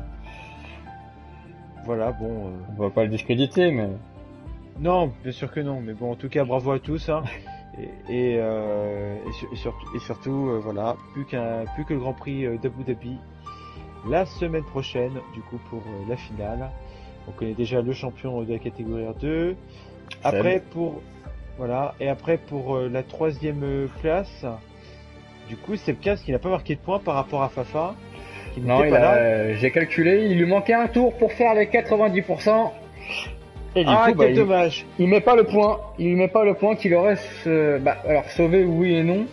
Voilà, bon. euh, on va pas le discréditer, mais Non, bien sûr que non, mais bon, en tout cas, bravo à tous, hein. Et, et, euh, et, sur- et surtout, et surtout, euh, voilà, plus qu'un, plus que le Grand Prix euh, d'Abu Dhabi la semaine prochaine, du coup, pour euh, la finale. On connaît déjà le champion de la catégorie R deux. Après, pour, voilà, et après pour euh, la troisième euh, place, du coup, c'est Sebkas qui n'a pas marqué de points par rapport à Fafa, qui non, n'était il pas là. a, j'ai calculé, il lui manquait un tour pour faire les quatre-vingt-dix pour cent. Et du Ah, coup, bah, quel il, dommage! il met pas le point, il lui met pas le point qu'il aurait, euh, bah, alors sauvé oui et non.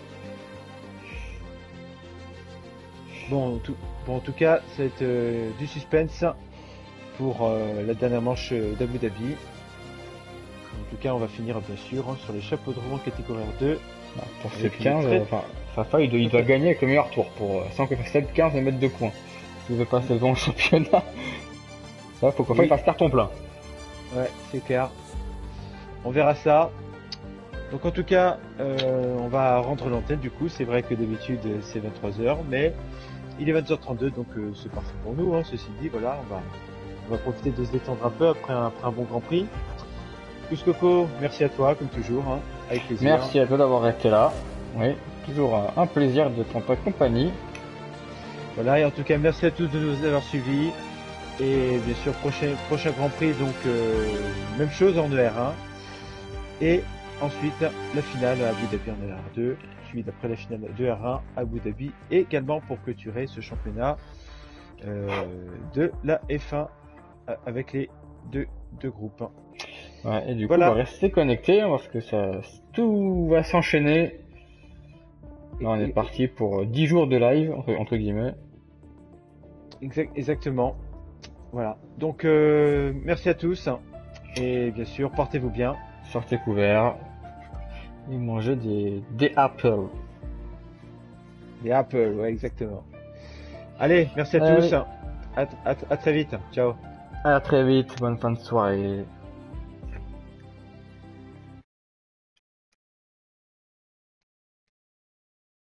Bon, en tout, bon, en tout cas, c'est euh, du suspense pour euh, la dernière manche euh, d'Abu Dhabi. En tout cas, on va finir bien sûr hein, sur les chapeaux de roue en catégorie R deux. Bah, pour Avec Seb une quinze, très- euh, enfin, Fafa, il doit, il doit gagner avec le meilleur tour pour, euh, sans que Seb quinze ne mette de points. S'il veut passer devant le championnat, là, faut qu'on Oui. fasse carton plein. Ouais, c'est clair. On verra ça. Donc en tout cas, euh, on va rendre l'antenne du coup. C'est vrai que d'habitude euh, c'est vingt-trois heures, mais il est vingt heures trente-deux, donc euh, c'est parfait pour nous. Hein, ceci dit, voilà, on va, on va profiter de se détendre un peu après un, après un bon Grand Prix. Coco, merci à toi comme toujours, hein, avec plaisir. Merci à toi d'avoir été là. Oui, toujours un, un plaisir d'être en ta compagnie. Voilà, et en tout cas, merci à tous de nous avoir suivis. Et bien sûr, prochain, prochain Grand Prix, donc euh, même chose en E R un. Et ensuite, la finale à Abu Dhabi en E R deux, suivi d'après la finale de R un à Abu Dhabi, également pour clôturer ce championnat euh, de la F un euh, avec les deux, deux groupes. Ouais, et du Voilà. coup, on va rester connecté parce que ça, tout va s'enchaîner. Là, on est Et- parti pour dix jours de live, entre, entre guillemets. Exact, exactement. Voilà. Donc, euh, merci à tous. Et bien sûr, portez-vous bien. Sortez couverts et mangez des, des apples. Et Apple, ouais, exactement. Allez, merci à Allez. tous. À, à, à très vite. Ciao. À très vite, bonne fin de soirée.